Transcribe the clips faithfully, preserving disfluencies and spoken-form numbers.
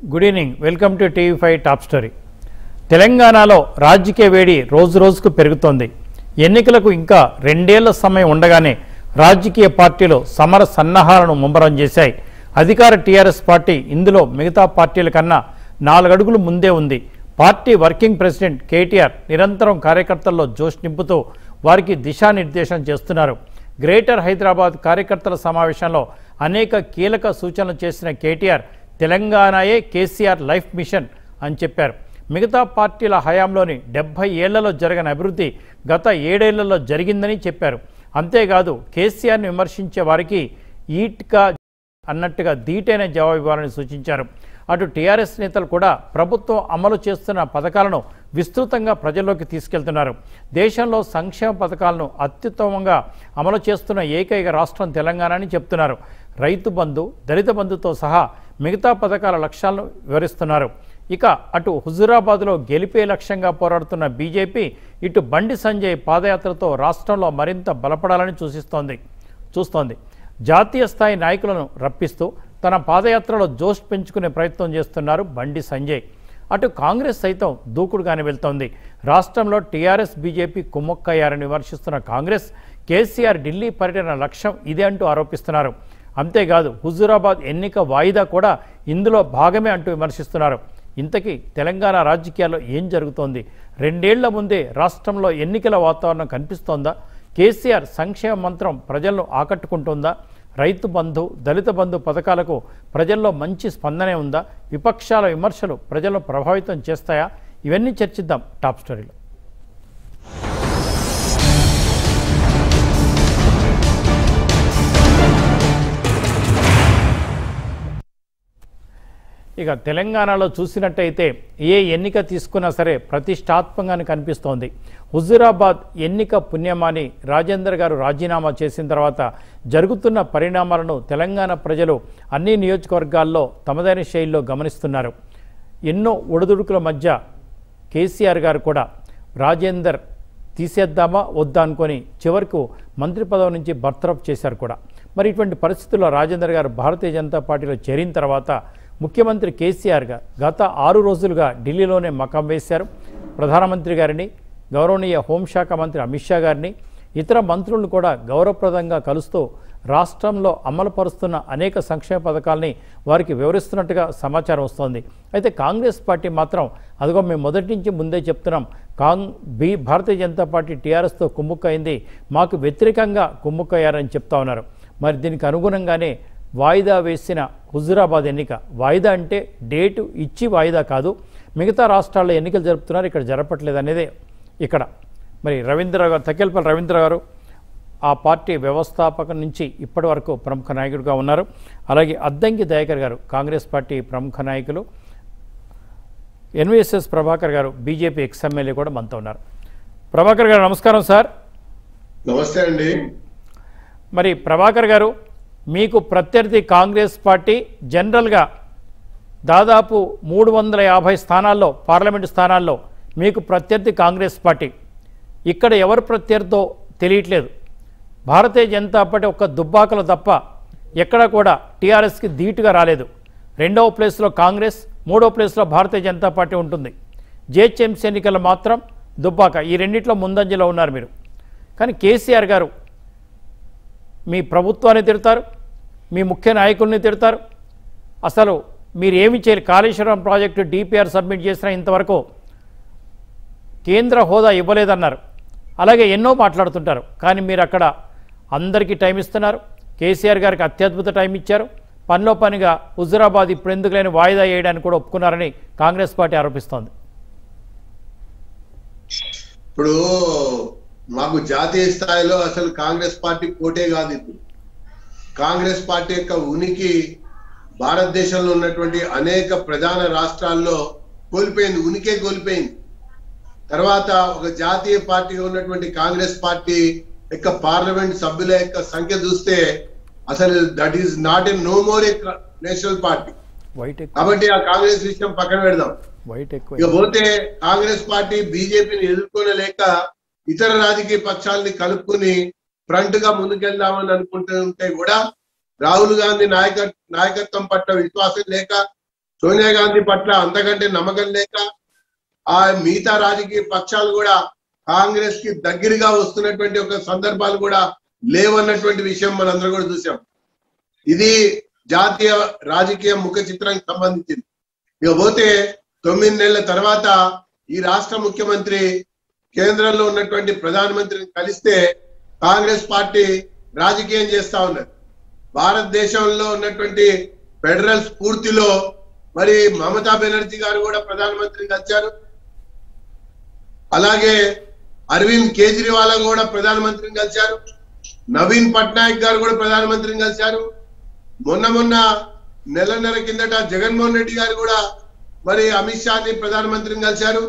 Good evening, welcome to TV five top story. తెలంగాణలో రాజకీయ వేడి రోజు రోజుకు పెరుగుతోంది. ఎన్నికలకు ఇంకా రెండేళ్ల సమయం ఉండగానే రాజకీయ పార్టీలు సమర సన్నాహాలను ముమ్మరం చేశాయి. అధికార టీఆర్ఎస్ పార్టీ ఇందులో మిగతా పార్టీల కన్నా నాలుగడుగులు ముందే ఉంది. పార్టీ వర్కింగ్ ప్రెసిడెంట్ కేటీఆర్ నిరంతరం కార్యకర్తల్లో జోష్ నింపుతూ వారికి దిశానిర్దేశం చేస్తున్నారు. గ్రేటర్ హైదరాబాద్ కార్యకర్తల సమావేశంలో అనేక కీలక సూచనలు చేసిన కేటీఆర్ తెలంగాణయే కేసీఆర్ లైఫ్ మిషన్ అని చెప్పారు. మిగతా పార్టీల హయాంలోని డెబ్బై ఏళ్లలో జరగని అభివృద్ధి గత ఏడేళ్లలో జరిగిందని చెప్పారు. అంతేకాదు కేసీఆర్ని విమర్శించే వారికి ఈట్గా అన్నట్టుగా ధీటైన జవాబు ఇవ్వాలని సూచించారు. అటు టీఆర్ఎస్ నేతలు కూడా ప్రభుత్వం అమలు చేస్తున్న పథకాలను విస్తృతంగా ప్రజల్లోకి తీసుకెళ్తున్నారు. దేశంలో సంక్షేమ పథకాలను అత్యుత్తమంగా అమలు చేస్తున్న ఏకైక రాష్ట్రం తెలంగాణ అని చెప్తున్నారు. రైతు బంధు, దళిత బంధుతో సహా మిగతా పథకాల లక్ష్యాలను వివరిస్తున్నారు. ఇక అటు హుజూరాబాద్లో గెలిపే లక్ష్యంగా పోరాడుతున్న బీజేపీ ఇటు బండి సంజయ్ పాదయాత్రతో రాష్ట్రంలో మరింత బలపడాలని సూచిస్తోంది చూస్తోంది జాతీయ స్థాయి నాయకులను రప్పిస్తూ తన పాదయాత్రలో జోష్ పెంచుకునే ప్రయత్నం చేస్తున్నారు బండి సంజయ్. అటు కాంగ్రెస్ సైతం దూకుడుగానే వెళ్తోంది. రాష్ట్రంలో టీఆర్ఎస్ బీజేపీ కుమ్మక్కయ్యారని విమర్శిస్తున్న కాంగ్రెస్ కేసీఆర్ ఢిల్లీ పర్యటన లక్ష్యం ఇదే అంటూ ఆరోపిస్తున్నారు. అంతేకాదు హుజూరాబాద్ ఎన్నిక వాయిదా కూడా ఇందులో భాగమే అంటూ విమర్శిస్తున్నారు. ఇంతకీ తెలంగాణ రాజకీయాల్లో ఏం జరుగుతోంది? రెండేళ్ల ముందే రాష్ట్రంలో ఎన్నికల వాతావరణం కనిపిస్తోందా? కేసీఆర్ సంక్షేమ మంత్రం ప్రజలను ఆకట్టుకుంటుందా? రైతు బంధు, దళిత బంధు పథకాలకు ప్రజల్లో మంచి స్పందనే ఉందా? విపక్షాల విమర్శలు ప్రజలను ప్రభావితం చేస్తాయా? ఇవన్నీ చర్చిద్దాం టాప్ స్టోరీలో. ఇక తెలంగాణలో చూసినట్టయితే ఏ ఎన్నిక తీసుకున్నా సరే ప్రతిష్టాత్మకంగానే కనిపిస్తోంది. హుజూరాబాద్ ఎన్నిక పుణ్యమాని రాజేందర్ గారు రాజీనామా చేసిన తర్వాత జరుగుతున్న పరిణామాలను తెలంగాణ ప్రజలు అన్ని నియోజకవర్గాల్లో తమదైన శైలిలో గమనిస్తున్నారు. ఎన్నో ఒడిదుడుకుల మధ్య కేసీఆర్ గారు కూడా రాజేందర్ తీసేద్దామా వద్దా అనుకొని చివరకు మంత్రి పదవి నుంచి బర్తరఫ్ చేశారు కూడా. మరి ఇటువంటి పరిస్థితుల్లో రాజేందర్ గారు భారతీయ జనతా పార్టీలో చేరిన తర్వాత ముఖ్యమంత్రి కేసీఆర్ గారు గత ఆరు రోజులుగా ఢిల్లీలోనే మకాం వేశారు. ప్రధానమంత్రి గారిని, గౌరవనీయ హోంశాఖ మంత్రి అమిత్ షా గారిని, ఇతర మంత్రులను కూడా గౌరవప్రదంగా కలుస్తూ రాష్ట్రంలో అమలుపరుస్తున్న అనేక సంక్షేమ పథకాలని వారికి వివరిస్తున్నట్టుగా సమాచారం వస్తోంది. అయితే కాంగ్రెస్ పార్టీ మాత్రం అదిగో మేము మొదటి నుంచి ముందే చెప్తున్నాం, Cong B Bharatiya Janata party టీఆర్ఎస్తో కుమ్ముక్కయింది, మాకు వ్యతిరేకంగా కుమ్ముక్కయ్యారని చెప్తా ఉన్నారు. మరి దీనికి అనుగుణంగానే వాయిదా వేసిన హుజూరాబాద్ ఎన్నిక, వాయిదా అంటే డేటు ఇచ్చి వాయిదా కాదు, మిగతా రాష్ట్రాల్లో ఎన్నికలు జరుపుతున్నారు, ఇక్కడ జరపట్లేదు అనేదే ఇక్కడ. మరి రవీంద్ర గారు, తక్కెలపల్లి రవీంద్ర గారు ఆ పార్టీ వ్యవస్థాపకం నుంచి ఇప్పటి వరకు ప్రముఖ నాయకుడిగా ఉన్నారు. అలాగే అద్దంకి దయాకర్ గారు కాంగ్రెస్ పార్టీ ప్రముఖ నాయకులు, ఎన్వీఎస్ఎస్ ప్రభాకర్ గారు బీజేపీ ఎక్స్ ఎమ్మెల్యే కూడా మనతో ఉన్నారు. ప్రభాకర్ గారు నమస్కారం సార్. నమస్తే అండి. మరి ప్రభాకర్ గారు, మీకు ప్రత్యర్థి కాంగ్రెస్ పార్టీ జనరల్గా దాదాపు మూడు వందల యాభై స్థానాల్లో, పార్లమెంటు స్థానాల్లో మీకు ప్రత్యర్థి కాంగ్రెస్ పార్టీ. ఇక్కడ ఎవరు ప్రత్యర్థో తెలియట్లేదు. భారతీయ జనతా పార్టీ ఒక్క దుబ్బాకలు తప్ప ఎక్కడ కూడా టీఆర్ఎస్కి ధీటుగా రాలేదు. రెండవ ప్లేస్లో కాంగ్రెస్, మూడో ప్లేస్లో భారతీయ జనతా పార్టీ ఉంటుంది. జిహెచ్ఎంసీ ఎన్నికలు మాత్రం దుబ్బాక, ఈ రెండిట్లో ముందంజలో ఉన్నారు మీరు. కానీ కేసీఆర్ గారు మీ ప్రభుత్వాన్ని తిడతారు, మీ ముఖ్య నాయకుల్ని తిడతారు. అసలు మీరు ఏమి చేయరు, కాళేశ్వరం ప్రాజెక్టు డిపిఆర్ సబ్మిట్ చేసినా ఇంతవరకు కేంద్ర హోదా ఇవ్వలేదన్నారు. అలాగే ఎన్నో మాట్లాడుతుంటారు. కానీ మీరు అక్కడ అందరికీ టైం ఇస్తున్నారు. కేసీఆర్ గారికి అత్యద్భుత టైం ఇచ్చారు. పనిలో పనిగా హుజూరాబాద్ ఇప్పుడు ఎందుకు లేని వాయిదా వేయడానికి కూడా ఒప్పుకున్నారని కాంగ్రెస్ పార్టీ ఆరోపిస్తోంది. ఇప్పుడు మాకు జాతీయ స్థాయిలో అసలు కాంగ్రెస్ పార్టీ పోటే కాదు. ఇప్పుడు కాంగ్రెస్ పార్టీ యొక్క ఉనికి భారతదేశంలో ఉన్నటువంటి అనేక ప్రధాన రాష్ట్రాల్లో కోల్పోయింది, ఉనికే కోల్పోయింది. తర్వాత ఒక జాతీయ పార్టీగా ఉన్నటువంటి కాంగ్రెస్ పార్టీ యొక్క పార్లమెంట్ సభ్యుల యొక్క సంఖ్య చూస్తే అసలు that is not a no more a national party. కాబట్టి ఆ కాంగ్రెస్ విషయం పక్కన పెడదాం. ఇకపోతే కాంగ్రెస్ పార్టీ బీజేపీని ఎదుర్కొనలేక ఇతర రాజకీయ పక్షాలని కలుపుకుని ఫ్రంట్ గా ముందుకెళ్దామని అనుకుంటుంటే కూడా రాహుల్ గాంధీ నాయక నాయకత్వం పట్ల విశ్వాసం లేక సోనియా గాంధీ పట్ల అంతకంటే నమ్మకం లేక ఆ మిగతా రాజకీయ పక్షాలు కూడా కాంగ్రెస్ కి దగ్గరగా వస్తున్నటువంటి ఒక సందర్భాలు కూడా లేవన్నటువంటి విషయం మనందరం కూడా చూసాం. ఇది జాతీయ రాజకీయ ముఖ చిత్రానికి సంబంధించింది. ఇక పోతే తొమ్మిది నెలల తర్వాత ఈ రాష్ట్ర ముఖ్యమంత్రి కేంద్రంలో ఉన్నటువంటి ప్రధానమంత్రిని కలిస్తే కాంగ్రెస్ పార్టీ రాజకీయం చేస్తా ఉన్నది. భారతదేశంలో ఉన్నటువంటి ఫెడరల్ స్ఫూర్తిలో మరి మమతా బెనర్జీ గారు కూడా ప్రధానమంత్రిని కలిశారు. అలాగే అరవింద్ కేజ్రీవాల్ కూడా ప్రధానమంత్రిని కలిశారు. నవీన్ పట్నాయక్ గారు కూడా ప్రధానమంత్రిని కలిశారు. మొన్న మొన్న నెలన్నర కిందట జగన్మోహన్ రెడ్డి గారు కూడా మరి అమిత్ షాని ప్రధానమంత్రిని కలిశారు.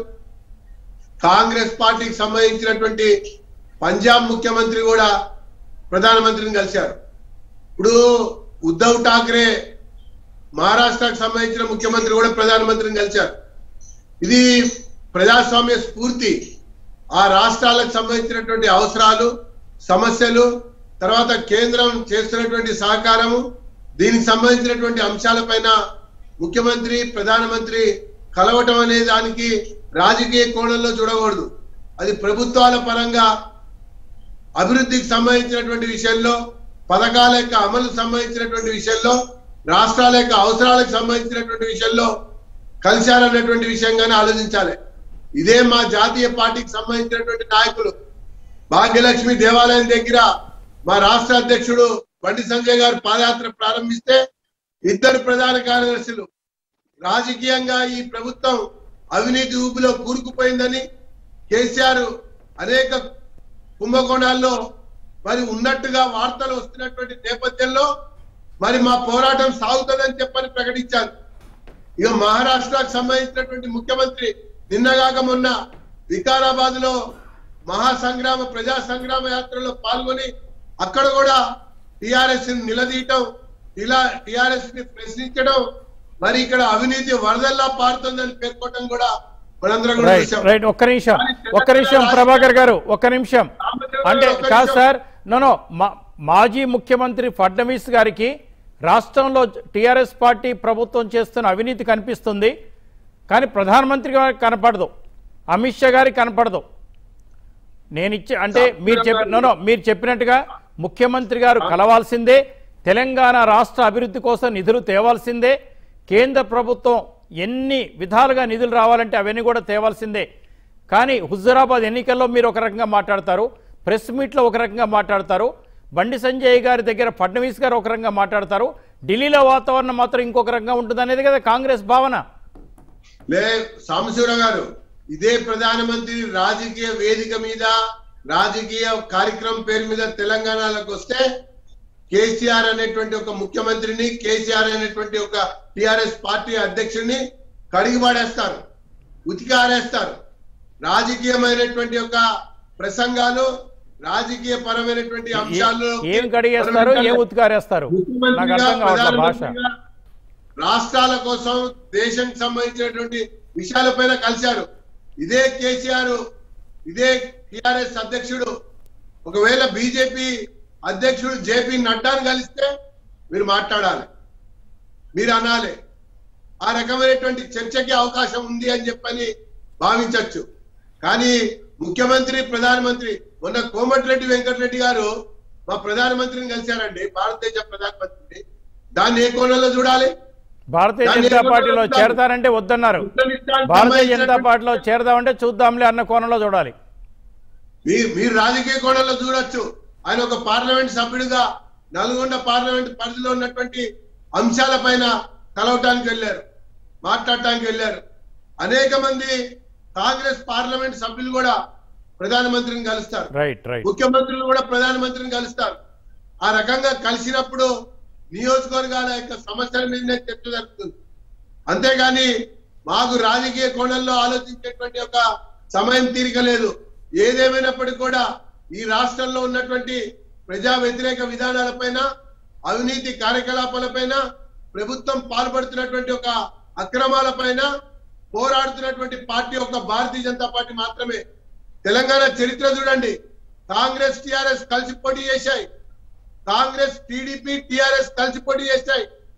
కాంగ్రెస్ పార్టీకి సంబంధించినటువంటి పంజాబ్ ముఖ్యమంత్రి కూడా ప్రధానమంత్రిని కలిశారు. ఇప్పుడు ఉద్ధవ్ ఠాక్రే మహారాష్ట్రకు సంబంధించిన ముఖ్యమంత్రి కూడా ప్రధానమంత్రిని కలిశారు. ఇది ప్రజాస్వామ్య స్ఫూర్తి. ఆ రాష్ట్రాలకు సంబంధించినటువంటి అవసరాలు, సమస్యలు, తర్వాత కేంద్రం చేస్తున్నటువంటి సహకారము, దీనికి సంబంధించినటువంటి అంశాలపైన ముఖ్యమంత్రి ప్రధానమంత్రి కలవటం అనే దానికి రాజకీయ కోణంలో చూడకూడదు. అది ప్రభుత్వాల పరంగా అభివృద్ధికి సంబంధించినటువంటి విషయంలో, పథకాల యొక్క అమలు సంబంధించినటువంటి విషయంలో, రాష్ట్రాల యొక్క అవసరాలకు సంబంధించినటువంటి విషయంలో కలిశారన్నటువంటి విషయంగానే ఆలోచించాలి. ఇదే మా జాతీయ పార్టీకి సంబంధించినటువంటి నాయకులు భాగ్యలక్ష్మి దేవాలయం దగ్గర మా రాష్ట్ర అధ్యక్షుడు బండి సంజయ్ గారు పాదయాత్ర ప్రారంభిస్తే ఇద్దరు ప్రధాన కార్యదర్శులు రాజకీయంగా ఈ ప్రభుత్వం అవినీతి ఊబిలో కూరుకుపోయిందని, కేసీఆర్ అనేక కుంభకోణాల్లో మరి ఉన్నట్టుగా వార్తలు వస్తున్నటువంటి నేపథ్యంలో మరి మా పోరాటం సాగుతుందని చెప్పని ప్రకటించారు. ఇక మహారాష్ట్రకు సంబంధించినటువంటి ముఖ్యమంత్రి నిన్నగాక మొన్న వికారాబాద్ లో మహాసంగ్రామ ప్రజా సంగ్రామ యాత్రలో పాల్గొని అక్కడ కూడా టిఆర్ఎస్ ని నిలదీయటం, ఇలా టిఆర్ఎస్ ని ప్రశ్నించడం, మరి ఇక్కడ అవినీతి వరదల్లా పారుతుందని పేర్కొనడం కూడా మనందరం కూడా చూసాం. రైట్, ఒక్క నిమిషం ఒక్క నిమిషం ప్రభాకర్ గారు, ఒక్క నిమిషం. అంటే కాదు సార్, నో మాజీ ముఖ్యమంత్రి ఫడ్నవీస్ గారికి రాష్ట్రంలో టిఆర్ఎస్ పార్టీ ప్రభుత్వం చేస్తున్న అవినీతి కనిపిస్తుంది, కానీ ప్రధానమంత్రి గారికి కనపడదు, అమిత్ షా గారికి కనపడదు. నేను ఇచ్చే అంటే మీరు చెప్పి నో మీరు చెప్పినట్టుగా ముఖ్యమంత్రి గారు కలవాల్సిందే, తెలంగాణ రాష్ట్ర అభివృద్ధి కోసం నిధులు తేవాల్సిందే, కేంద్ర ప్రభుత్వం ఎన్ని విధాలుగా నిధులు రావాలంటే అవన్నీ కూడా తేవాల్సిందే. కానీ హుజూరాబాద్ ఎన్నికల్లో మీరు ఒక రకంగా మాట్లాడతారు, ప్రెస్ మీట్లో ఒక రకంగా మాట్లాడతారు, బండి సంజయ్ గారి దగ్గర ఫడ్నవీస్ గారు ఒక రకంగా మాట్లాడతారు, ఢిల్లీలో వాతావరణం మాత్రం ఇంకొక రకంగా ఉంటుంది అనేది కదా కాంగ్రెస్ భావన. లే సాంబశివరావు గారు, ఇదే ప్రధానమంత్రి రాజకీయ వేదిక మీద రాజకీయ కార్యక్రమం పేరు మీద తెలంగాణలోకి వస్తే కేసీఆర్ అనేటువంటి ఒక ముఖ్యమంత్రిని, కేసీఆర్ అనేటువంటి ఒక టిఆర్ఎస్ పార్టీ అధ్యక్షుడిని కడిగి పాడేస్తారు, ఉతికి ఆరేస్తారు. రాజకీయమైనటువంటి ఒక ప్రసంగాలు, రాజకీయ పరమైనటువంటి అంశాలు ఏం కడిగేస్తారు, ఏం ఉతికారేస్తారు, రాష్ట్రాల కోసం దేశానికి సంబంధించినటువంటి విషయాలపైన కలిశారు. ఇదే కేసీఆర్, ఇదే టిఆర్ఎస్ అధ్యక్షుడు ఒకవేళ బీజేపీ అధ్యక్షుడు జేపీ నడ్డాను కలిస్తే మీరు మాట్లాడాలి, మీరు అనాలి. ఆ రకమైనటువంటి చర్చకి అవకాశం ఉంది అని చెప్పని భావించవచ్చు. కానీ ముఖ్యమంత్రి ప్రధానమంత్రి మొన్న కోమటిరెడ్డి వెంకటరెడ్డి గారు మా ప్రధానమంత్రిని కలిశారండి, భారతదేశ ప్రధానమంత్రిని. దాన్ని ఏ కోణంలో చూడాలి? భారతీయ జనతా పార్టీలో చేరతారంటే వద్దన్నారు, భారతీయ జనతా పార్టీలో చేరదామంటే చూద్దాంలే అన్న కోణంలో చూడాలి. మీరు రాజకీయ కోణంలో చూడొచ్చు. ఆయన ఒక పార్లమెంట్ సభ్యుడిగా నల్గొండ పార్లమెంట్ పరిధిలో ఉన్నటువంటి అంశాల పైన కలవటానికి వెళ్ళారు, మాట్లాడటానికి వెళ్ళారు. అనేక మంది కాంగ్రెస్ పార్లమెంట్ సభ్యులు కూడా ప్రధానమంత్రిని కలుస్తారు, ముఖ్యమంత్రులు కూడా ప్రధానమంత్రిని కలుస్తారు. ఆ రకంగా కలిసినప్పుడు నియోజకవర్గాల యొక్క సమస్యల మీదనే చర్చ జరుగుతుంది. అంతేగాని మాకు రాజకీయ కోణంలో ఆలోచించేటువంటి ఒక సమయం తీరిక లేదు. ఏదేమైనప్పటికీ కూడా ఈ రాష్ట్రంలో ఉన్నటువంటి ప్రజా వ్యతిరేక విధానాలపైన, అవినీతి కార్యకలాపాలపైన, ప్రభుత్వం పాల్పడుతున్నటువంటి ఒక అక్రమాలపైన పోరాడుతున్నటువంటి పార్టీ ఒక భారతీయ జనతా పార్టీ మాత్రమే. తెలంగాణ చరిత్ర చూడండి, కాంగ్రెస్ టిఆర్ఎస్ కలిసి పోటీ చేశాయి, కాంగ్రెస్ టీడీపీ టిఆర్ఎస్ కలిసి పోటీ చేశాయి.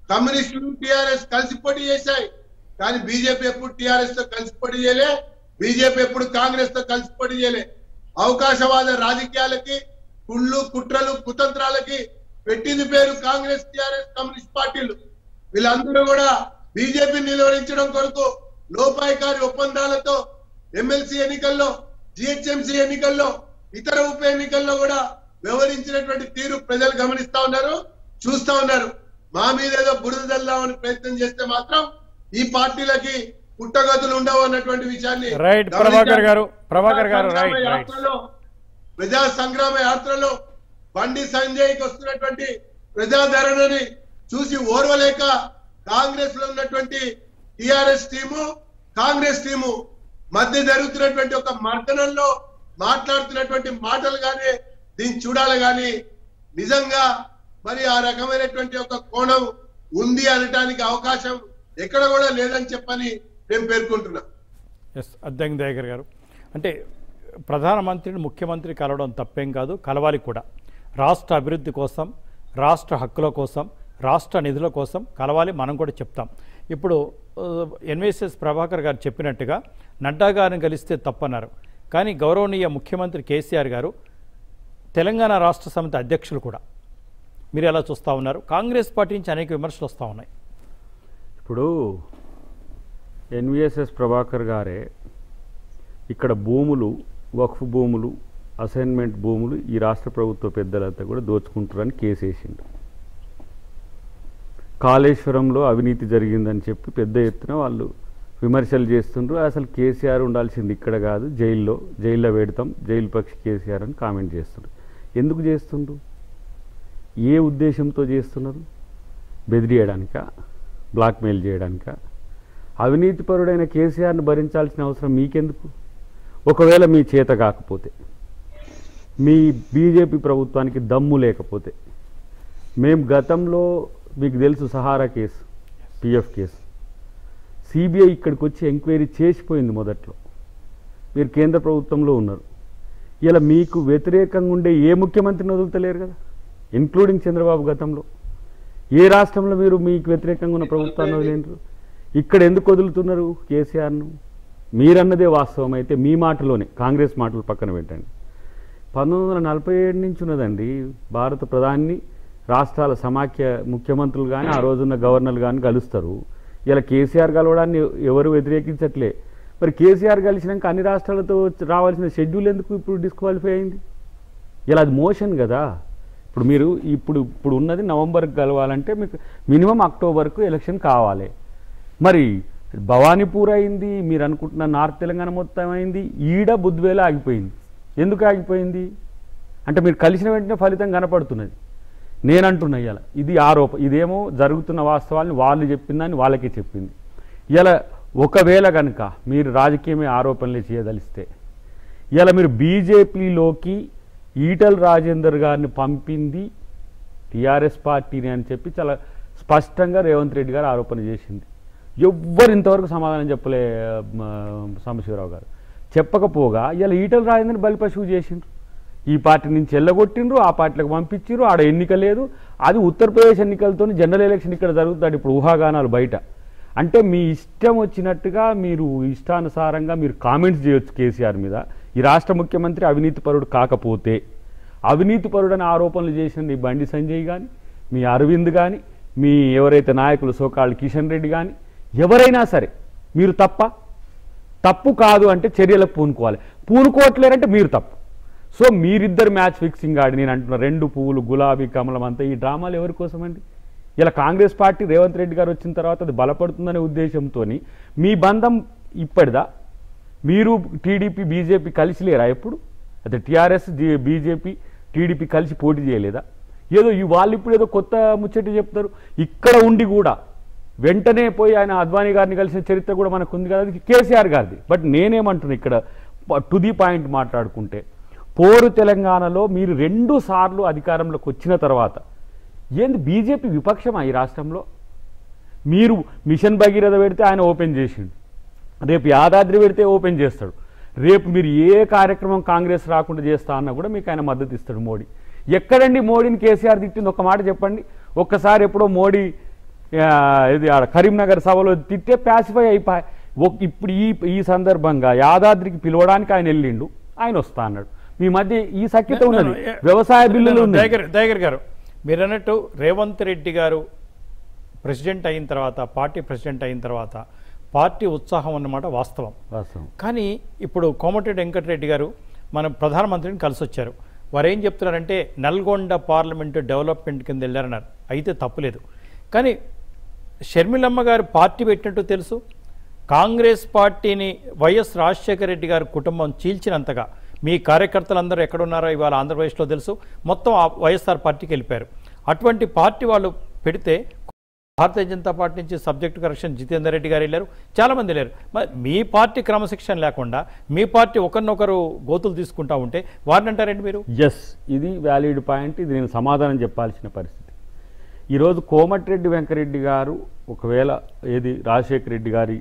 కమ్యూనిస్టులు టిఆర్ఎస్ కలిసి పోటీ చేశాయి, కానీ బీజేపీ ఎప్పుడు టిఆర్ఎస్ తో కలిసి పోటీ చేయలే, బీజేపీ ఎప్పుడు కాంగ్రెస్ తో కలిసి పోటీ చేయలే. అవకాశవాద రాజకీయాలకి, కుళ్ళు కుట్రలు కుతంత్రాలకి పెట్టింది పేరు కాంగ్రెస్, టిఆర్ఎస్, కమ్యూనిస్ట్ పార్టీలు. వీళ్ళందరూ కూడా బీజేపీని నిలువరించడం కొరకు లోపాయికారి ఒప్పందాలతో ఎమ్మెల్సీ ఎన్నికల్లో, జిహెచ్ఎంసీ ఎన్నికల్లో, ఇతర ఉప ఎన్నికల్లో కూడా వ్యవహరించినటువంటి తీరు ప్రజలు గమనిస్తా ఉన్నారు, చూస్తా ఉన్నారు. మా మీద ఏదో బురద చల్లామని ప్రయత్నం చేస్తే మాత్రం ఈ పార్టీలకి పుట్టగతులు ఉండవు అన్నటువంటి విషయాన్ని రైట్ ప్రభాకర్ గారు ప్రభాకర్ గారు రైట్ రైట్ ప్రజా సంగ్రామ యాత్రలో బండి సంజయ్కి వస్తున్నటువంటి ప్రజాదరణని చూసి ఓర్వలేక కాంగ్రెస్ లో ఉన్నటువంటి టిఆర్ఎస్ టీము, కాంగ్రెస్ టీము మధ్య జరుగుతున్నటువంటి ఒక మర్దనంలో మాట్లాడుతున్నటువంటి మాటలు కానీ దీన్ని చూడాలి, కానీ నిజంగా మరి ఆ రకమైనటువంటి ఒక కోణం ఉంది అనటానికి అవకాశం ఎక్కడ కూడా లేదని చెప్పని నేను పేర్కొంటున్నా. ఎస్ అద్దంకి దయాకర్ గారు, అంటే ప్రధానమంత్రిని ముఖ్యమంత్రి కలవడం తప్పేం కాదు, కలవాలి కూడా. రాష్ట్ర అభివృద్ధి కోసం, రాష్ట్ర హక్కుల కోసం, రాష్ట్ర నిధుల కోసం కలవాలి, మనం కూడా చెప్తాం. ఇప్పుడు ఎన్విఎస్ఎస్ ప్రభాకర్ గారు చెప్పినట్టుగా నడ్డా గారిని కలిస్తే తప్పన్నారు, కానీ గౌరవనీయ ముఖ్యమంత్రి కేసీఆర్ గారు తెలంగాణ రాష్ట్ర సమితి అధ్యక్షులు కూడా. మీరు ఎలా చూస్తూ ఉన్నారు? కాంగ్రెస్ పార్టీ నుంచి అనేక విమర్శలు వస్తూ ఉన్నాయి. ఇప్పుడు ఎన్విఎస్ఎస్ ప్రభాకర్ గారే ఇక్కడ భూములు, వక్ఫ్ భూములు, అసైన్మెంట్ భూములు ఈ రాష్ట్ర ప్రభుత్వ పెద్దలంతా కూడా దోచుకుంటారని కేసు వేసిండు. కాళేశ్వరంలో అవినీతి జరిగిందని చెప్పి పెద్ద ఎత్తున వాళ్ళు విమర్శలు చేస్తుండ్రు. అసలు కేసీఆర్ ఉండాల్సింది ఇక్కడ కాదు, జైల్లో జైల్లో పెడతాం, జైలు పక్షి కేసీఆర్ అని కామెంట్ చేస్తుండ్రు. ఎందుకు చేస్తుండ్రు? ఏ ఉద్దేశంతో చేస్తున్నారు? బెదిరియడానిక, బ్లాక్మెయిల్ చేయడానిక? అవినీతిపరుడైన కేసీఆర్ని భరించాల్సిన అవసరం మీకెందుకు? ఒకవేళ మీ చేత కాకపోతే, మీ బీజేపీ ప్రభుత్వానికి దమ్ము లేకపోతే, మేము గతంలో మీకు తెలుసు Sahara case, PF case, CBI ఇక్కడికి వచ్చి ఎంక్వైరీ చేసిపోయింది. మొదట్లో మీరు కేంద్ర ప్రభుత్వంలో ఉన్నారు. ఇలా మీకు వ్యతిరేకంగా ఉండే ఏ ముఖ్యమంత్రిని వదులుతలేరు కదా, ఇంక్లూడింగ్ చంద్రబాబు. గతంలో ఏ రాష్ట్రంలో మీరు మీకు వ్యతిరేకంగా ఉన్న ప్రభుత్వాన్ని వదిలేరు? ఇక్కడ ఎందుకు వదులుతున్నారు కేసీఆర్ను? మీరన్నదే వాస్తవం అయితే మీ మాటలోనే, కాంగ్రెస్ మాటలు పక్కన పెట్టండి. పంతొమ్మిది వందల నలభై ఏడు నుంచి ఉన్నదండి భారత ప్రధాని రాష్ట్రాల సమాఖ్య ముఖ్యమంత్రులు కానీ ఆ రోజున్న గవర్నర్లు కానీ కలుస్తారు. ఇలా కేసీఆర్ కలవడాన్ని ఎవరు వ్యతిరేకించట్లే. మరి కేసీఆర్ కలిసినాక అన్ని రాష్ట్రాలతో రావాల్సిన షెడ్యూల్ ఎందుకు ఇప్పుడు డిస్క్వాలిఫై అయింది? ఇలా అది మోషన్ కదా. ఇప్పుడు మీరు ఇప్పుడు ఇప్పుడు ఉన్నది నవంబర్కి కలవాలంటే మీకు మినిమం అక్టోబర్కు ఎలక్షన్ కావాలి. మరి భవానీపూర్ అయింది, మీరు అనుకుంటున్న నార్త్ తెలంగాణ మొత్తం అయింది, ఈడ బుద్వేల ఆగిపోయింది. ఎందుకు ఆగిపోయింది అంటే మీరు కలిసిన వెంటనే ఫలితం కనపడుతున్నది. నేనంటున్నా ఇలా ఇది ఆరోప, ఇదేమో జరుగుతున్న వాస్తవాన్ని వాళ్ళు చెప్పిందని వాళ్ళకే చెప్పింది. ఇలా ఒకవేళ కనుక మీరు రాజకీయమే ఆరోపణలు చేయదలిస్తే, ఇలా మీరు బీజేపీలోకి ఈటల్ రాజేందర్ గారిని పంపింది టీఆర్ఎస్ పార్టీని అని చెప్పి చాలా స్పష్టంగా రేవంత్ రెడ్డి గారు ఆరోపణ చేసింది. ఎవ్వరు ఇంతవరకు సమాధానం చెప్పలే సాంబశివరావు గారు. చెప్పకపోగా ఇలా ఈటల్ రాజేందర్ని బలిపశువు చేసిండ్రు. ఈ పార్టీ నుంచి ఎల్లగొట్టిండ్రు, ఆ పార్టీలకు పంపించారు. ఆడ ఎన్నిక లేదు. అది ఉత్తరప్రదేశ్ ఎన్నికలతో జనరల్ ఎలక్షన్ ఇక్కడ జరుగుతాడు. ఇప్పుడు ఊహాగానాలు బయట. అంటే మీ ఇష్టం వచ్చినట్టుగా మీరు ఇష్టానుసారంగా మీరు కామెంట్స్ చేయొచ్చు కేసీఆర్ మీద. ఈ రాష్ట్ర ముఖ్యమంత్రి అవినీతిపరుడు కాకపోతే, అవినీతిపరుడని ఆరోపణలు చేసిన మీ బండి సంజయ్ కానీ, మీ అరవింద్ కానీ, మీ ఎవరైతే నాయకులు సోకాళ్ళు కిషన్ రెడ్డి కానీ ఎవరైనా సరే మీరు తప్ప తప్పు కాదు అంటే చర్యలకు పూనుకోవాలి. పూనుకోవట్లేరంటే మీరు తప్పు. సో మీరిద్దరు మ్యాచ్ ఫిక్సింగ్ ఆడి నేను అంటున్నా రెండు పువ్వులు గులాబీ కమలం అంతా ఈ డ్రామాలు ఎవరి కోసం అండి? ఇలా కాంగ్రెస్ పార్టీ రేవంత్ రెడ్డి గారు వచ్చిన తర్వాత అది బలపడుతుందనే ఉద్దేశంతో మీ బంధం ఇప్పటిదా? మీరు టీడీపీ బీజేపీ కలిసి లేరా ఎప్పుడు? అదే టీఆర్ఎస్ బీజేపీ టీడీపీ కలిసి పోటీ చేయలేదా? ఏదో ఈ వాళ్ళు ఇప్పుడు ఏదో కొత్త ముచ్చట చెప్తారు. ఇక్కడ ఉండి కూడా వెంటనే పోయి ఆయన అద్వానీ గారిని కలిసిన చరిత్ర కూడా మనకు ఉంది కదా, అది కేసీఆర్ గారిది. బట్ నేనేమంటున్నా ఇక్కడ టు ది పాయింట్ మాట్లాడుకుంటే, పోరు తెలంగాణలో మీరు రెండు సార్లు అధికారంలోకి వచ్చిన తర్వాత ఏంది బీజేపీ విపక్షమా ఈ రాష్ట్రంలో? మీరు మిషన్ భగీరథ పెడితే ఆయన ఓపెన్ చేసిండు, రేపు యాదాద్రి పెడితే ఓపెన్ చేస్తాడు, రేపు మీరు ఏ కార్యక్రమం కాంగ్రెస్ రాకుండా చేస్తా అన్నా కూడా మీకు ఆయన మద్దతు ఇస్తాడు మోడీ. ఎక్కడండి మోడీని కేసీఆర్ తిట్టింది? ఒక మాట చెప్పండి. ఒక్కసారి ఎప్పుడో మోడీ ఇది ఆడ కరీంనగర్ సభలో తిట్టే ప్యాసిఫై అయిపోయి ఇప్పుడు ఈ ఈ సందర్భంగా యాదాద్రికి పిలవడానికి ఆయన వెళ్ళిండు, ఆయన వస్తా అన్నాడు. మీ మధ్య ఈ సఖ్యత ఉన్నది. వ్యవసాయ బిల్లులు దయాకర్ గారు మీరు అన్నట్టు రేవంత్ రెడ్డి గారు ప్రెసిడెంట్ అయిన తర్వాత, పార్టీ ప్రెసిడెంట్ అయిన తర్వాత పార్టీ ఉత్సాహం అన్నమాట వాస్తవం. వాస్తవం. కానీ ఇప్పుడు కోమటిరెడ్డి వెంకటరెడ్డి గారు మన ప్రధానమంత్రిని కలిసి వచ్చారు. వారు ఏం చెప్తున్నారంటే నల్గొండ పార్లమెంటు డెవలప్మెంట్ కింద వెళ్ళారన్నారు. అయితే తప్పులేదు. కానీ షర్మిలమ్మ గారు పార్టీ పెట్టినట్టు తెలుసు. కాంగ్రెస్ పార్టీని వైఎస్ రాజశేఖర రెడ్డి గారి కుటుంబం చీల్చినంతగా మీ కార్యకర్తలందరూ ఎక్కడున్నారో ఇవాళ ఆంధ్రప్రదేశ్లో తెలుసు. మొత్తం వైఎస్ఆర్ పార్టీకి వెళ్ళిపోయారు. అటువంటి పార్టీ వాళ్ళు పెడితే భారతీయ జనతా పార్టీ నుంచి సబ్జెక్ట్ కరెక్షన్ జితేందర్ రెడ్డి గారు వెళ్ళారు, చాలామంది వెళ్ళారు. మరి మీ పార్టీ క్రమశిక్షణ లేకుండా మీ పార్టీ ఒకరినొకరు గోతులు తీసుకుంటా ఉంటే వారిని అంటారండి మీరు? ఎస్, ఇది వ్యాలిడ్ పాయింట్. ఇది నేను సమాధానం చెప్పాల్సిన పరిస్థితి. ఈరోజు కోమటిరెడ్డి వెంకరెడ్డి గారు ఒకవేళ ఏది రాజశేఖర రెడ్డి గారి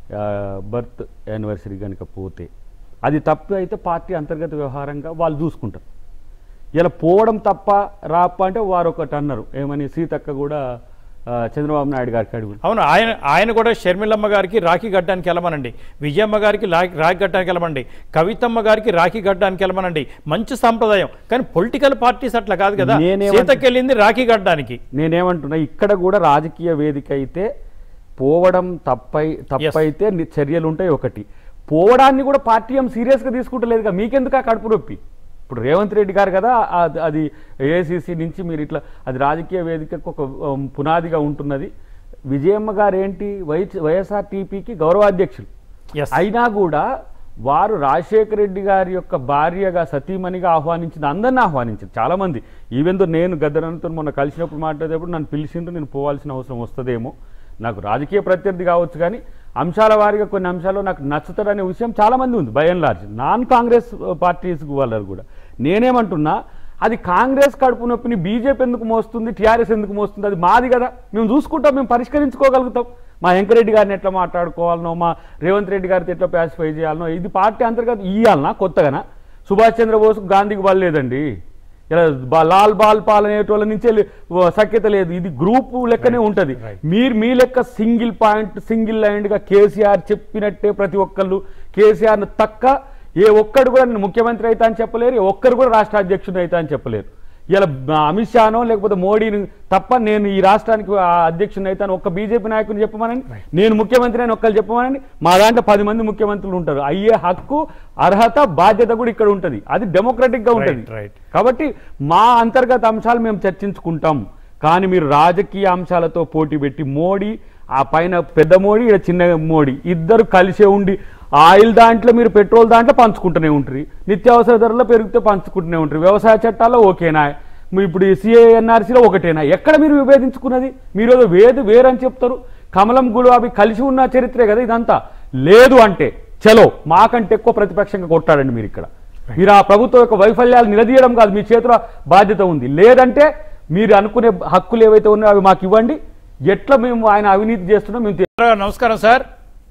బర్త్ యానివర్సరీ కనుక పోతే అది తప్పు అయితే పార్టీ అంతర్గత వ్యవహారంగా వాళ్ళు చూసుకుంటారు. ఇలా పోవడం తప్ప రాప్ప అంటే వారు ఒకటి అన్నారు, ఏమని సీతక్క కూడా చంద్రబాబు నాయుడు గారికి అడుగు. అవును, ఆయన ఆయన కూడా షర్మిలమ్మ గారికి రాఖీ గడ్డానికి వెళ్ళమనండి, విజయమ్మ గారికి రాఖీ గడ్డానికి వెళ్ళమనండి, కవితమ్మ గారికి రాఖీ గడ్డానికి వెళ్ళమనండి. మంచి సంప్రదాయం. కానీ పొలిటికల్ పార్టీస్ అట్లా కాదు కదా. సీతకి వెళ్ళింది రాఖీ గడ్డానికి. నేనేమంటున్నా, ఇక్కడ కూడా రాజకీయ వేదిక అయితే పోవడం తప్పై తప్పైతే చర్యలు ఉంటాయి. ఒకటి పోవడాన్ని కూడా పార్టీ ఏం సీరియస్గా తీసుకుంటలేదుగా. మీకెందుకు ఆ కడుపు నొప్పి? ఇప్పుడు రేవంత్ రెడ్డి గారు కదా అది ఏఐసిసి నుంచి మీరు ఇట్లా అది రాజకీయ వేదికకు ఒక పునాదిగా ఉంటున్నది. విజయమ్మ గారు ఏంటి వై వైఎస్ఆర్టీపీకి గౌరవాధ్యక్షులు అయినా కూడా వారు రాజశేఖర రెడ్డి గారి యొక్క భార్యగా సతీమణిగా ఆహ్వానించింది, అందరిని ఆహ్వానించింది చాలామంది. ఈవెన్ దో నేను గద్దరంతో మొన్న కలిసినప్పుడు మాట్లాడేటప్పుడు నన్ను పిలిచిండ్రు, నేను పోవాల్సిన అవసరం వస్తుందేమో, నాకు రాజకీయ ప్రత్యర్థి కావచ్చు కానీ అంశాల వారిగా కొన్ని అంశాలు నాకు నచ్చుతారనే విషయం చాలామంది ఉంది. By and large non Congress parties వాళ్ళరు కూడా. నేనేమంటున్నా, అది కాంగ్రెస్ కడుపు నొప్పిని బీజేపీ ఎందుకు మోస్తుంది, టీఆర్ఎస్ ఎందుకు మోస్తుంది? అది మాది కదా, మేము చూసుకుంటాం, మేము పరిష్కరించుకోగలుగుతాం. మా వెంకరెడ్డి గారిని ఎట్లా మాట్లాడుకోవాలనో, మా రేవంత్ రెడ్డి గారితో ఎట్లా ప్యాసిఫై చేయాలనో ఇది పార్టీ అంతర్గత ఇయ్యాలనా కొత్తగానా? సుభాష్ చంద్రబోస్కు గాంధీకి వాళ్ళేదండి, ఇలా లాల్ బాల్ పాల్ అనేటోళ్ళ నుంచే సఖ్యత లేదు. ఇది గ్రూపు లెక్కనే ఉంటుంది. మీరు మీ లెక్క సింగిల్ పాయింట్ సింగిల్ లైన్గా కేసీఆర్ చెప్పినట్టే ప్రతి ఒక్కళ్ళు కేసీఆర్ను తక్క ఏ ఒక్కడు కూడా ముఖ్యమంత్రి అవుతా అని చెప్పలేరు, ఏ ఒక్కరు కూడా రాష్ట్ర అధ్యక్షుడు అవుతా అని చెప్పలేరు. ఇలా అమిత్ షానో లేకపోతే మోడీని తప్ప నేను ఈ రాష్ట్రానికి అధ్యక్షుని అవుతాను ఒక్క బీజేపీ నాయకుని చెప్పమనండి, నేను ముఖ్యమంత్రి అని ఒక్కరు చెప్పమనండి. మా దాంట్లో పది మంది ముఖ్యమంత్రులు ఉంటారు. అయ్యే హక్కు అర్హత బాధ్యత కూడా ఇక్కడ ఉంటుంది. అది డెమోక్రటిక్గా ఉంటుంది. కాబట్టి మా అంతర్గత అంశాలు మేము చర్చించుకుంటాం. కానీ మీరు రాజకీయ అంశాలతో పోటీ పెట్టి మోడీ ఆ పైన పెద్ద మోడీ ఇక్కడ చిన్న మోడీ ఇద్దరు కలిసే ఉండి ఆయిల్ దాంట్లో మీరు పెట్రోల్ దాంట్లో పంచుకుంటూనే ఉంటారు, నిత్యావసర ధరల్లో పెరిగితే పంచుకుంటూనే ఉంటారు, వ్యవసాయ చట్టాల్లో ఓకేనా, ఇప్పుడు సిఏఎన్ఆర్సీలో ఒకటేనా? ఎక్కడ మీరు విభేదించుకున్నది? మీరు ఏదో వేదు వేరని చెప్తారు. కమలం గులాబీ కలిసి ఉన్న చరిత్రే కదా ఇదంతా. లేదు అంటే చలో మాకంటే ఎక్కువ ప్రతిపక్షంగా కొట్టాడండి మీరు ఇక్కడ. మీరు ఆ ప్రభుత్వం యొక్క వైఫల్యాలు నిలదీయడం కాదు, మీ చేతిలో బాధ్యత ఉంది. లేదంటే మీరు అనుకునే హక్కులు ఏవైతే ఉన్నాయో అవి మాకు ఇవ్వండి. ఎట్లా మేము ఆయన అవినీతి చేస్తున్నాం మేము. నమస్కారం సార్.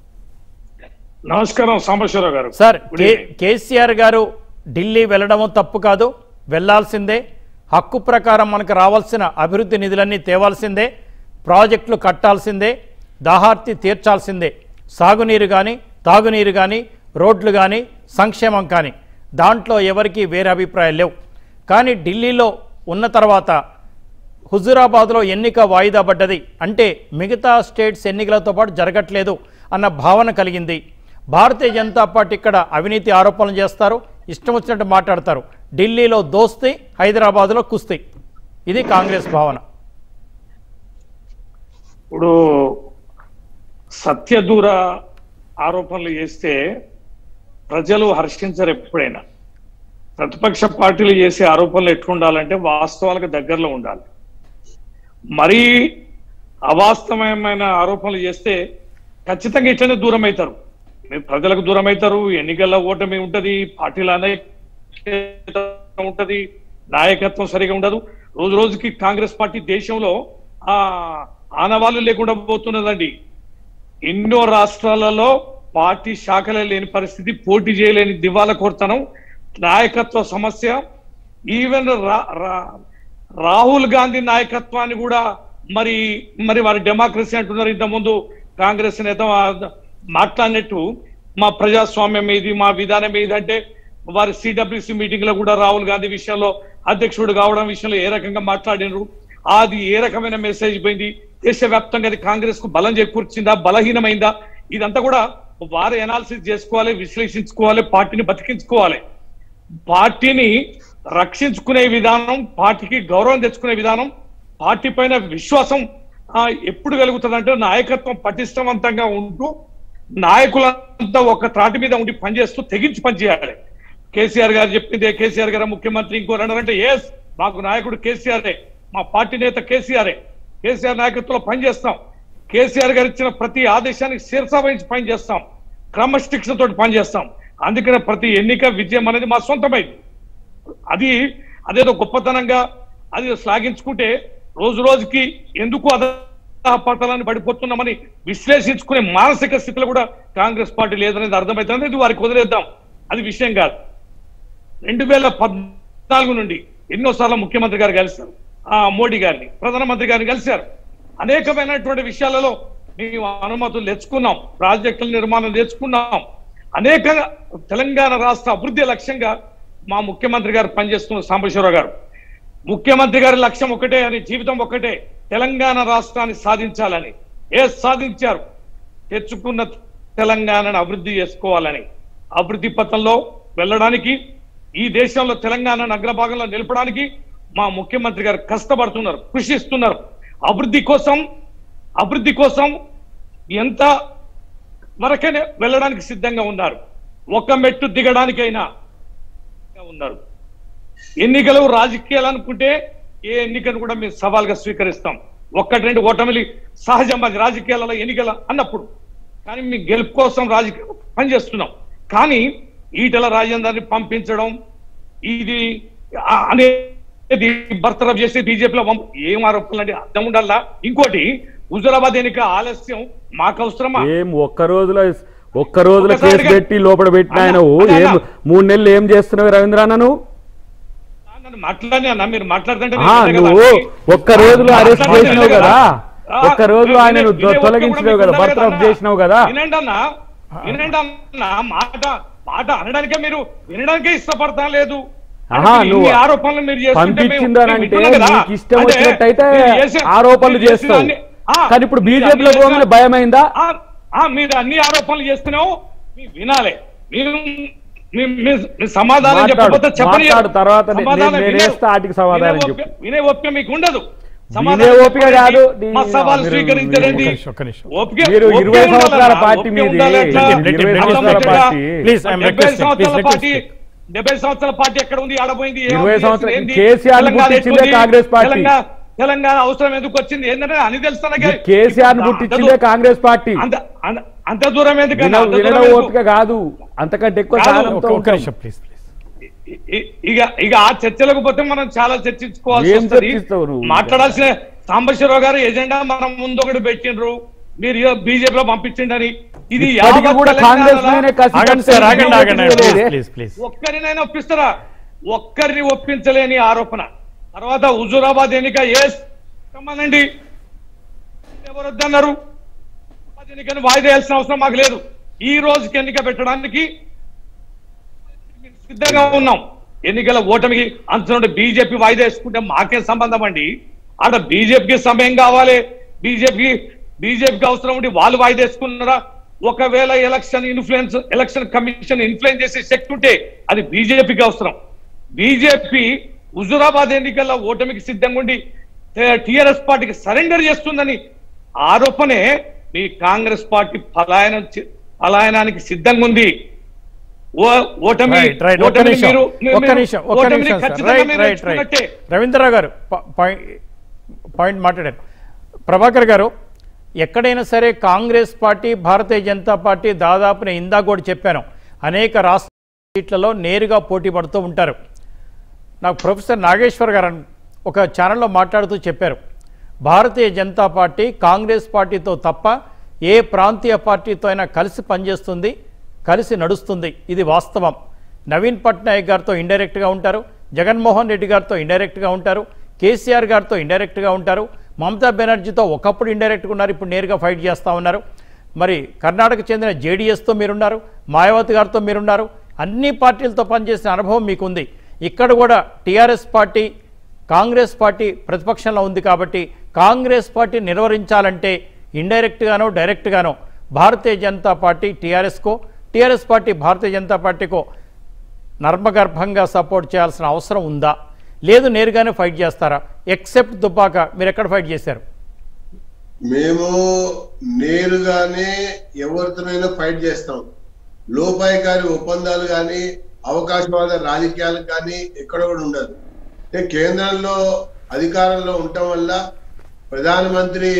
నమస్కారం సాంబశివ రావు గారు. సార్, కేసీఆర్ గారు ఢిల్లీ వెళ్ళడము తప్పు కాదు, వెళ్లాల్సిందే. హక్కు ప్రకారం మనకు రావాల్సిన అభివృద్ధి నిధులన్నీ తేవాల్సిందే, ప్రాజెక్టులు కట్టాల్సిందే, దాహార్తి తీర్చాల్సిందే. సాగునీరు కానీ తాగునీరు కానీ రోడ్లు కానీ సంక్షేమం కానీ దాంట్లో ఎవరికీ వేరే అభిప్రాయాలు లేవు. కానీ ఢిల్లీలో ఉన్న తర్వాత హుజూరాబాద్లో ఎన్నిక వాయిదా పడ్డది అంటే మిగతా స్టేట్స్ ఎన్నికలతో పాటు జరగట్లేదు అన్న భావన కలిగింది. భారతీయ జనతా పార్టీ ఇక్కడ అవినీతి ఆరోపణలు చేస్తారు, ఇష్టం వచ్చినట్టు మాట్లాడతారు. ఢిల్లీలో దోస్తీ, హైదరాబాద్లో కుస్తీ. ఇది కాంగ్రెస్ భావన. ఇప్పుడు సత్యదూర ఆరోపణలు చేస్తే ప్రజలు హర్షించరు. ఎప్పుడైనా ప్రతిపక్ష పార్టీలు చేసే ఆరోపణలు ఎట్లుండాలంటే వాస్తవాలకు దగ్గరలో ఉండాలి. మరీ అవాస్తవమైన ఆరోపణలు చేస్తే ఖచ్చితంగా ఇట్లనే దూరం అవుతారు. మీరు ప్రజలకు దూరం అవుతారు, ఎన్నికల్లో ఓటమి ఉంటుంది, పార్టీల అనేక ఉంటుంది, నాయకత్వం సరిగా ఉండదు. రోజు రోజుకి కాంగ్రెస్ పార్టీ దేశంలో ఆ ఆనవాళ్ళు లేకుండా పోతున్నదండి. ఎన్నో రాష్ట్రాలలో పార్టీ శాఖలే లేని పరిస్థితి, పోటీ చేయలేని దివాలా కోరుతనం, నాయకత్వ సమస్య. ఈవెన్ రాహుల్ గాంధీ నాయకత్వాన్ని కూడా మరి మరి వారి డెమోక్రసీ అంటున్నారు. ఇంతకుముందు కాంగ్రెస్ నేత మాట్లాడినట్టు మా ప్రజాస్వామ్యం ఏది, మా విధానం ఏది అంటే వారి సిడబ్ల్యూసి మీటింగ్ లో కూడా రాహుల్ గాంధీ విషయంలో అధ్యక్షుడు కావడం విషయంలో ఏ రకంగా మాట్లాడినారు, అది ఏ రకమైన మెసేజ్ పోయింది, దేశవ్యాప్తంగా అది కాంగ్రెస్ కు బలం చేకూర్చిందా, బలహీనమైందా, ఇదంతా కూడా వారు ఎనాలిసిస్ చేసుకోవాలి, విశ్లేషించుకోవాలి, పార్టీని బతికించుకోవాలి. పార్టీని రక్షించుకునే విధానం, పార్టీకి గౌరవం తెచ్చుకునే విధానం, పార్టీ పైన విశ్వాసం ఎప్పుడు కలుగుతుందంటే నాయకత్వం పటిష్టవంతంగా ఉంటూ నాయకులంతా ఒక త్రాటి మీద ఉండి పనిచేస్తూ తెగించి పనిచేయాలి. కేసీఆర్ గారు చెప్పిందే, కేసీఆర్ గారు ముఖ్యమంత్రి, ఇంకోరు అన్నారంటే ఎస్ మాకు నాయకుడు కేసీఆరే, మా పార్టీ నేత కేసీఆరే, కేసీఆర్ నాయకత్వంలో పనిచేస్తాం, కేసీఆర్ గారు ఇచ్చిన ప్రతి ఆదేశానికి శిరసా వహించి పనిచేస్తాం, క్రమశిక్షణతో పనిచేస్తాం. అందుకనే ప్రతి ఎన్నిక విజయం అనేది మా సొంతమైంది. అది అదేదో గొప్పతనంగా అది శ్లాఘించుకుంటే రోజు రోజుకి ఎందుకు అధపతనాన్ని పడిపోతున్నామని విశ్లేషించుకునే మానసిక స్థితిలో కూడా కాంగ్రెస్ పార్టీ లేదనేది అర్థమవుతుంది. ఇది వారికి వదిలేద్దాం, అది విషయం కాదు. రెండు వేల పద్నాలుగు నుండి ఎన్నోసార్లు ముఖ్యమంత్రి గారు కలిశారు, ఆ మోడీ గారిని, ప్రధానమంత్రి గారిని కలిశారు. అనేకమైనటువంటి విషయాలలో మేము అనుమతులు తెచ్చుకున్నాం, ప్రాజెక్టుల నిర్మాణం తెచ్చుకున్నాం. అనేక తెలంగాణ రాష్ట్ర అభివృద్ధి లక్ష్యంగా మా ముఖ్యమంత్రి గారు పనిచేస్తున్న సాంబశివ రావు గారు, ముఖ్యమంత్రి గారి లక్ష్యం ఒకటే అని, జీవితం ఒకటే, తెలంగాణ రాష్ట్రాన్ని సాధించాలని. ఏ సాధించారు? తెచ్చుకున్న తెలంగాణను అభివృద్ధి చేసుకోవాలని, అభివృద్ధి పథంలో వెళ్ళడానికి, ఈ దేశంలో తెలంగాణను అగ్రభాగంలో నిలపడానికి మా ముఖ్యమంత్రి గారు కష్టపడుతున్నారు, కృషిస్తున్నారు. అభివృద్ధి కోసం అభివృద్ధి కోసం ఎంత వరకనే వెళ్ళడానికి సిద్ధంగా ఉన్నారు, ఒక మెట్టు దిగడానికైనా ఉన్నారు. ఎన్నికలు రాజకీయాలు అనుకుంటే ఏ ఎన్నికను కూడా మేము సవాల్గా స్వీకరిస్తాం. ఒక్కటి రెండు ఓటమిలు సహజం, అది రాజకీయాలలో ఎన్నికల అన్నప్పుడు. కానీ మేము గెలుపు కోసం రాజకీయ పనిచేస్తున్నాం. కానీ ఈటల రాజేందర్ని పంపించడం ఇది అనేది బర్తరఫ్ చేసి బీజేపీలో ఏం ఆరోపణలు అంటే అర్థం ఉండాలా. ఇంకోటి, హుజూరాబాద్ ఎన్నిక ఆలస్యం మాకు అవసరమా? ఏం ఒక్క రోజులో ఒక్క రోజులో కేసు పెట్టి లోపల పెట్టిన ఆయన ఏం మూడు నెలలు ఏం చేస్తున్నావు రవీంద్రన్న? నువ్వు మాట్లాడినా మీరు మాట్లాడుతుంటే నువ్వు ఒక్క రోజులో అరెస్ట్ చేసినావు కదా, ఒక్క రోజులో ఆయన తొలగించినావు కదా, బర్తరఫ్ చేసినావు కదా. వినండి అన్న, వినండి అన్న, మాట మాట అనడానికే మీరు వినడానికే ఇష్టపడతా లేదు. ఆరోపణలు మీరు పంపించిందనంటే నీకు ఇష్టం వచ్చినట్టయితే ఆరోపణలు చేస్తావు. కానీ ఇప్పుడు బీజేపీలో పోగానే భయమైందా? మీరు అన్ని ఆరోపణలు చేస్తున్నావు, మీరు వినాలి. మీరు సమాధానం చెప్పకపోతే చెప్పండి, వినే ఓపిక మీకు ఉండదు. ఓపిక కాదు, సవాలు స్వీకరించండి. ఇరవై సంవత్సరాల పార్టీ మీది, డెబ్బై సంవత్సరాల పార్టీ ఎక్కడ ఉంది, ఆడపోయింది. ఇరవై సంవత్సరాలు కేసీఆర్ గుర్తించిందే కాంగ్రెస్ పార్టీ. తెలంగాణ అవసరం ఎందుకు వచ్చింది ఏంటంటే అని తెలుస్తాను. కేసీఆర్ గుర్తించిందే కాంగ్రెస్ పార్టీ. అంత దూరం ఎందుకు? ఓపిక కాదు, అంతకంటే ఎక్కువ. ఇక ఇక ఆ చర్చలకు పోతే మనం చాలా చర్చించుకోవాల్సి వస్తుంది. మాట్లాడాల్సిన సాంబశివరావు గారు ఎజెండా మనం ముందు ఒకటి పెట్టిండ్రు, మీరు బీజేపీలో పంపించండి. ఇది ఒక్కరినైనా ఒప్పిస్తారా? ఒక్కరిని ఒప్పించలేని ఆరోపణ. తర్వాత హుజూరాబాద్ ఎన్నిక ఏమనండి, ఎవరు వద్దన్నారు? ఎన్నికను వాయిదా వేయాల్సిన అవసరం మాకు లేదు. ఈ రోజుకి ఎన్నిక పెట్టడానికి సిద్ధంగా ఉన్నాం. ఎన్నికల ఓటమికి అంత బీజేపీ వాయిదా వేసుకుంటే మాకేం సంబంధం అండి? ఆడ బీజేపీకి సమయం కావాలి, బీజేపీ బీజేపీకి అవసరం ఉండి వాళ్ళు వాయిదా వేసుకున్నారా? ఒకవేళ election influence election commission influence చేసే శక్తి ఉంటే అది బీజేపీకి అవసరం. బీజేపీ హుజూరాబాద్ ఎన్నికల్లో ఓటమికి సిద్ధంగా ఉండి టిఆర్ఎస్ పార్టీకి సరెండర్ చేస్తుందని ఆరోపణే మీ కాంగ్రెస్ పార్టీ పలాయనం పలాయనానికి సిద్ధంగా ఉంది. రవీంద్రరావు గారు పాయింట్ మాట్లాడారు. ప్రభాకర్ గారు, ఎక్కడైనా సరే Congress party, Bharatiya Janata party దాదాపు నేను ఇందాక కూడా చెప్పాను, అనేక రాష్ట్ర సీట్లలో నేరుగా పోటీ పడుతూ ఉంటారు. నాకు ప్రొఫెసర్ నాగేశ్వర్ గారు ఒక ఛానల్లో మాట్లాడుతూ చెప్పారు, భారతీయ జనతా పార్టీ కాంగ్రెస్ పార్టీతో తప్ప ఏ ప్రాంతీయ పార్టీతో అయినా కలిసి పనిచేస్తుంది, కలిసి నడుస్తుంది. ఇది వాస్తవం. నవీన్ పట్నాయక్ గారితో ఇండైరెక్ట్గా ఉంటారు, జగన్మోహన్ రెడ్డి గారితో ఇండైరెక్ట్గా ఉంటారు, కేసీఆర్ గారితో ఇండైరెక్ట్గా ఉంటారు, మమతా బెనర్జీతో ఒకప్పుడు ఇండైరెక్ట్గా ఉన్నారు, ఇప్పుడు నేరుగా ఫైట్ చేస్తూ ఉన్నారు. మరి కర్ణాటక చెందిన జేడీఎస్తో మీరున్నారు, మాయావతి గారితో మీరున్నారు, అన్ని పార్టీలతో పనిచేసిన అనుభవం మీకుంది. ఇక్కడ కూడా టీఆర్ఎస్ పార్టీ కాంగ్రెస్ పార్టీ ప్రతిపక్షంలో ఉంది కాబట్టి కాంగ్రెస్ పార్టీ నిర్వహించాలంటే ఇండైరెక్ట్గానో డైరెక్ట్గానో భారతీయ జనతా పార్టీ టీఆర్ఎస్కో, టీఆర్ఎస్ పార్టీ భారతీయ జనతా పార్టీకో నర్మగర్భంగా సపోర్ట్ చేయాల్సిన అవసరం ఉందా, లేదు నేరుగానే ఫైట్ చేస్తారా? ఎక్సెప్ట్ దుబ్బాక మీరు ఎక్కడ ఫైట్ చేశారు? మేము నేరుగానే ఎవరితోనైనా ఫైట్ చేస్తాం. లోపాయకారి ఒప్పందాలు కానీ అవకాశవాద రాజకీయాలు కానీ ఎక్కడ కూడా ఉండదు. అంటే కేంద్రంలో అధికారంలో ఉండటం వల్ల ప్రధానమంత్రి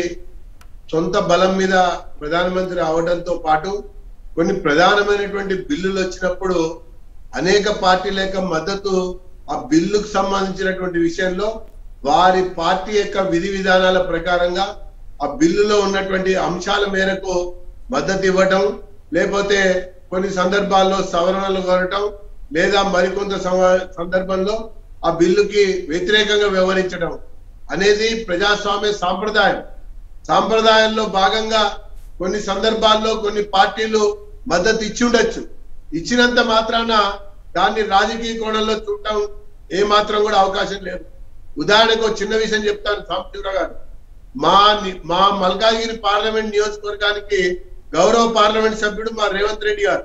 సొంత బలం మీద ప్రధానమంత్రి అవడంతో పాటు కొన్ని ప్రధానమైనటువంటి బిల్లులు వచ్చినప్పుడు అనేక పార్టీల యొక్క మద్దతు ఆ బిల్లుకు సంబంధించినటువంటి విషయంలో వారి పార్టీ యొక్క విధి విధానాల ప్రకారంగా ఆ బిల్లులో ఉన్నటువంటి అంశాల మేరకు మద్దతు ఇవ్వటం, లేకపోతే కొన్ని సందర్భాల్లో సవరణలు కోరటం, లేదా మరికొంత సందర్భంలో ఆ బిల్లుకి వ్యతిరేకంగా వ్యవహరించడం అనేది ప్రజాస్వామ్య సాంప్రదాయం. సాంప్రదాయంలో భాగంగా కొన్ని సందర్భాల్లో కొన్ని పార్టీలు మద్దతు ఇచ్చి ఉండొచ్చు. ఇచ్చినంత మాత్రాన దాన్ని రాజకీయ కోణంలో చూడటం ఏ మాత్రం కూడా అవకాశం లేదు. ఉదాహరణకు చిన్న విషయం చెప్తాను సాంబశివరావు గారు. మా మా మల్కాజ్గిరి పార్లమెంట్ నియోజకవర్గానికి గౌరవ పార్లమెంట్ సభ్యుడు మా రేవంత్ రెడ్డి గారు.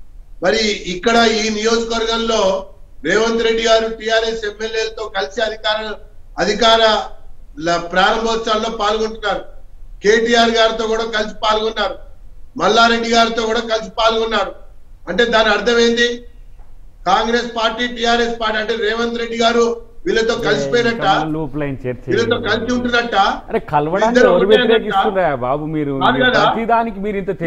మరి ఇక్కడ ఈ నియోజకవర్గంలో రేవంత్ రెడ్డి గారు టిఆర్ఎస్ ఎమ్మెల్యేలతో కలిసి అధికార అధికార ప్రారంభోత్సవాల్లో పాల్గొంటున్నారు. కేటీఆర్ గారితో కూడా కలిసి పాల్గొన్నారు, మల్లారెడ్డి గారితో కూడా కలిసి పాల్గొన్నారు. అంటే దాని అర్థం ఏంటి? కాంగ్రెస్ పార్టీ టిఆర్ఎస్ పార్టీ అంటే రేవంత్ రెడ్డి గారు వీళ్ళతో కలిసిపోయినట్ట, వీళ్ళతో కలిసి ఉంటున్నట్ట. అరే కలవడానికి ఎవరు వ్యతిరేకిస్తున్నారా బాబు? మీరు ప్రతిదానికి మీరు ఇంత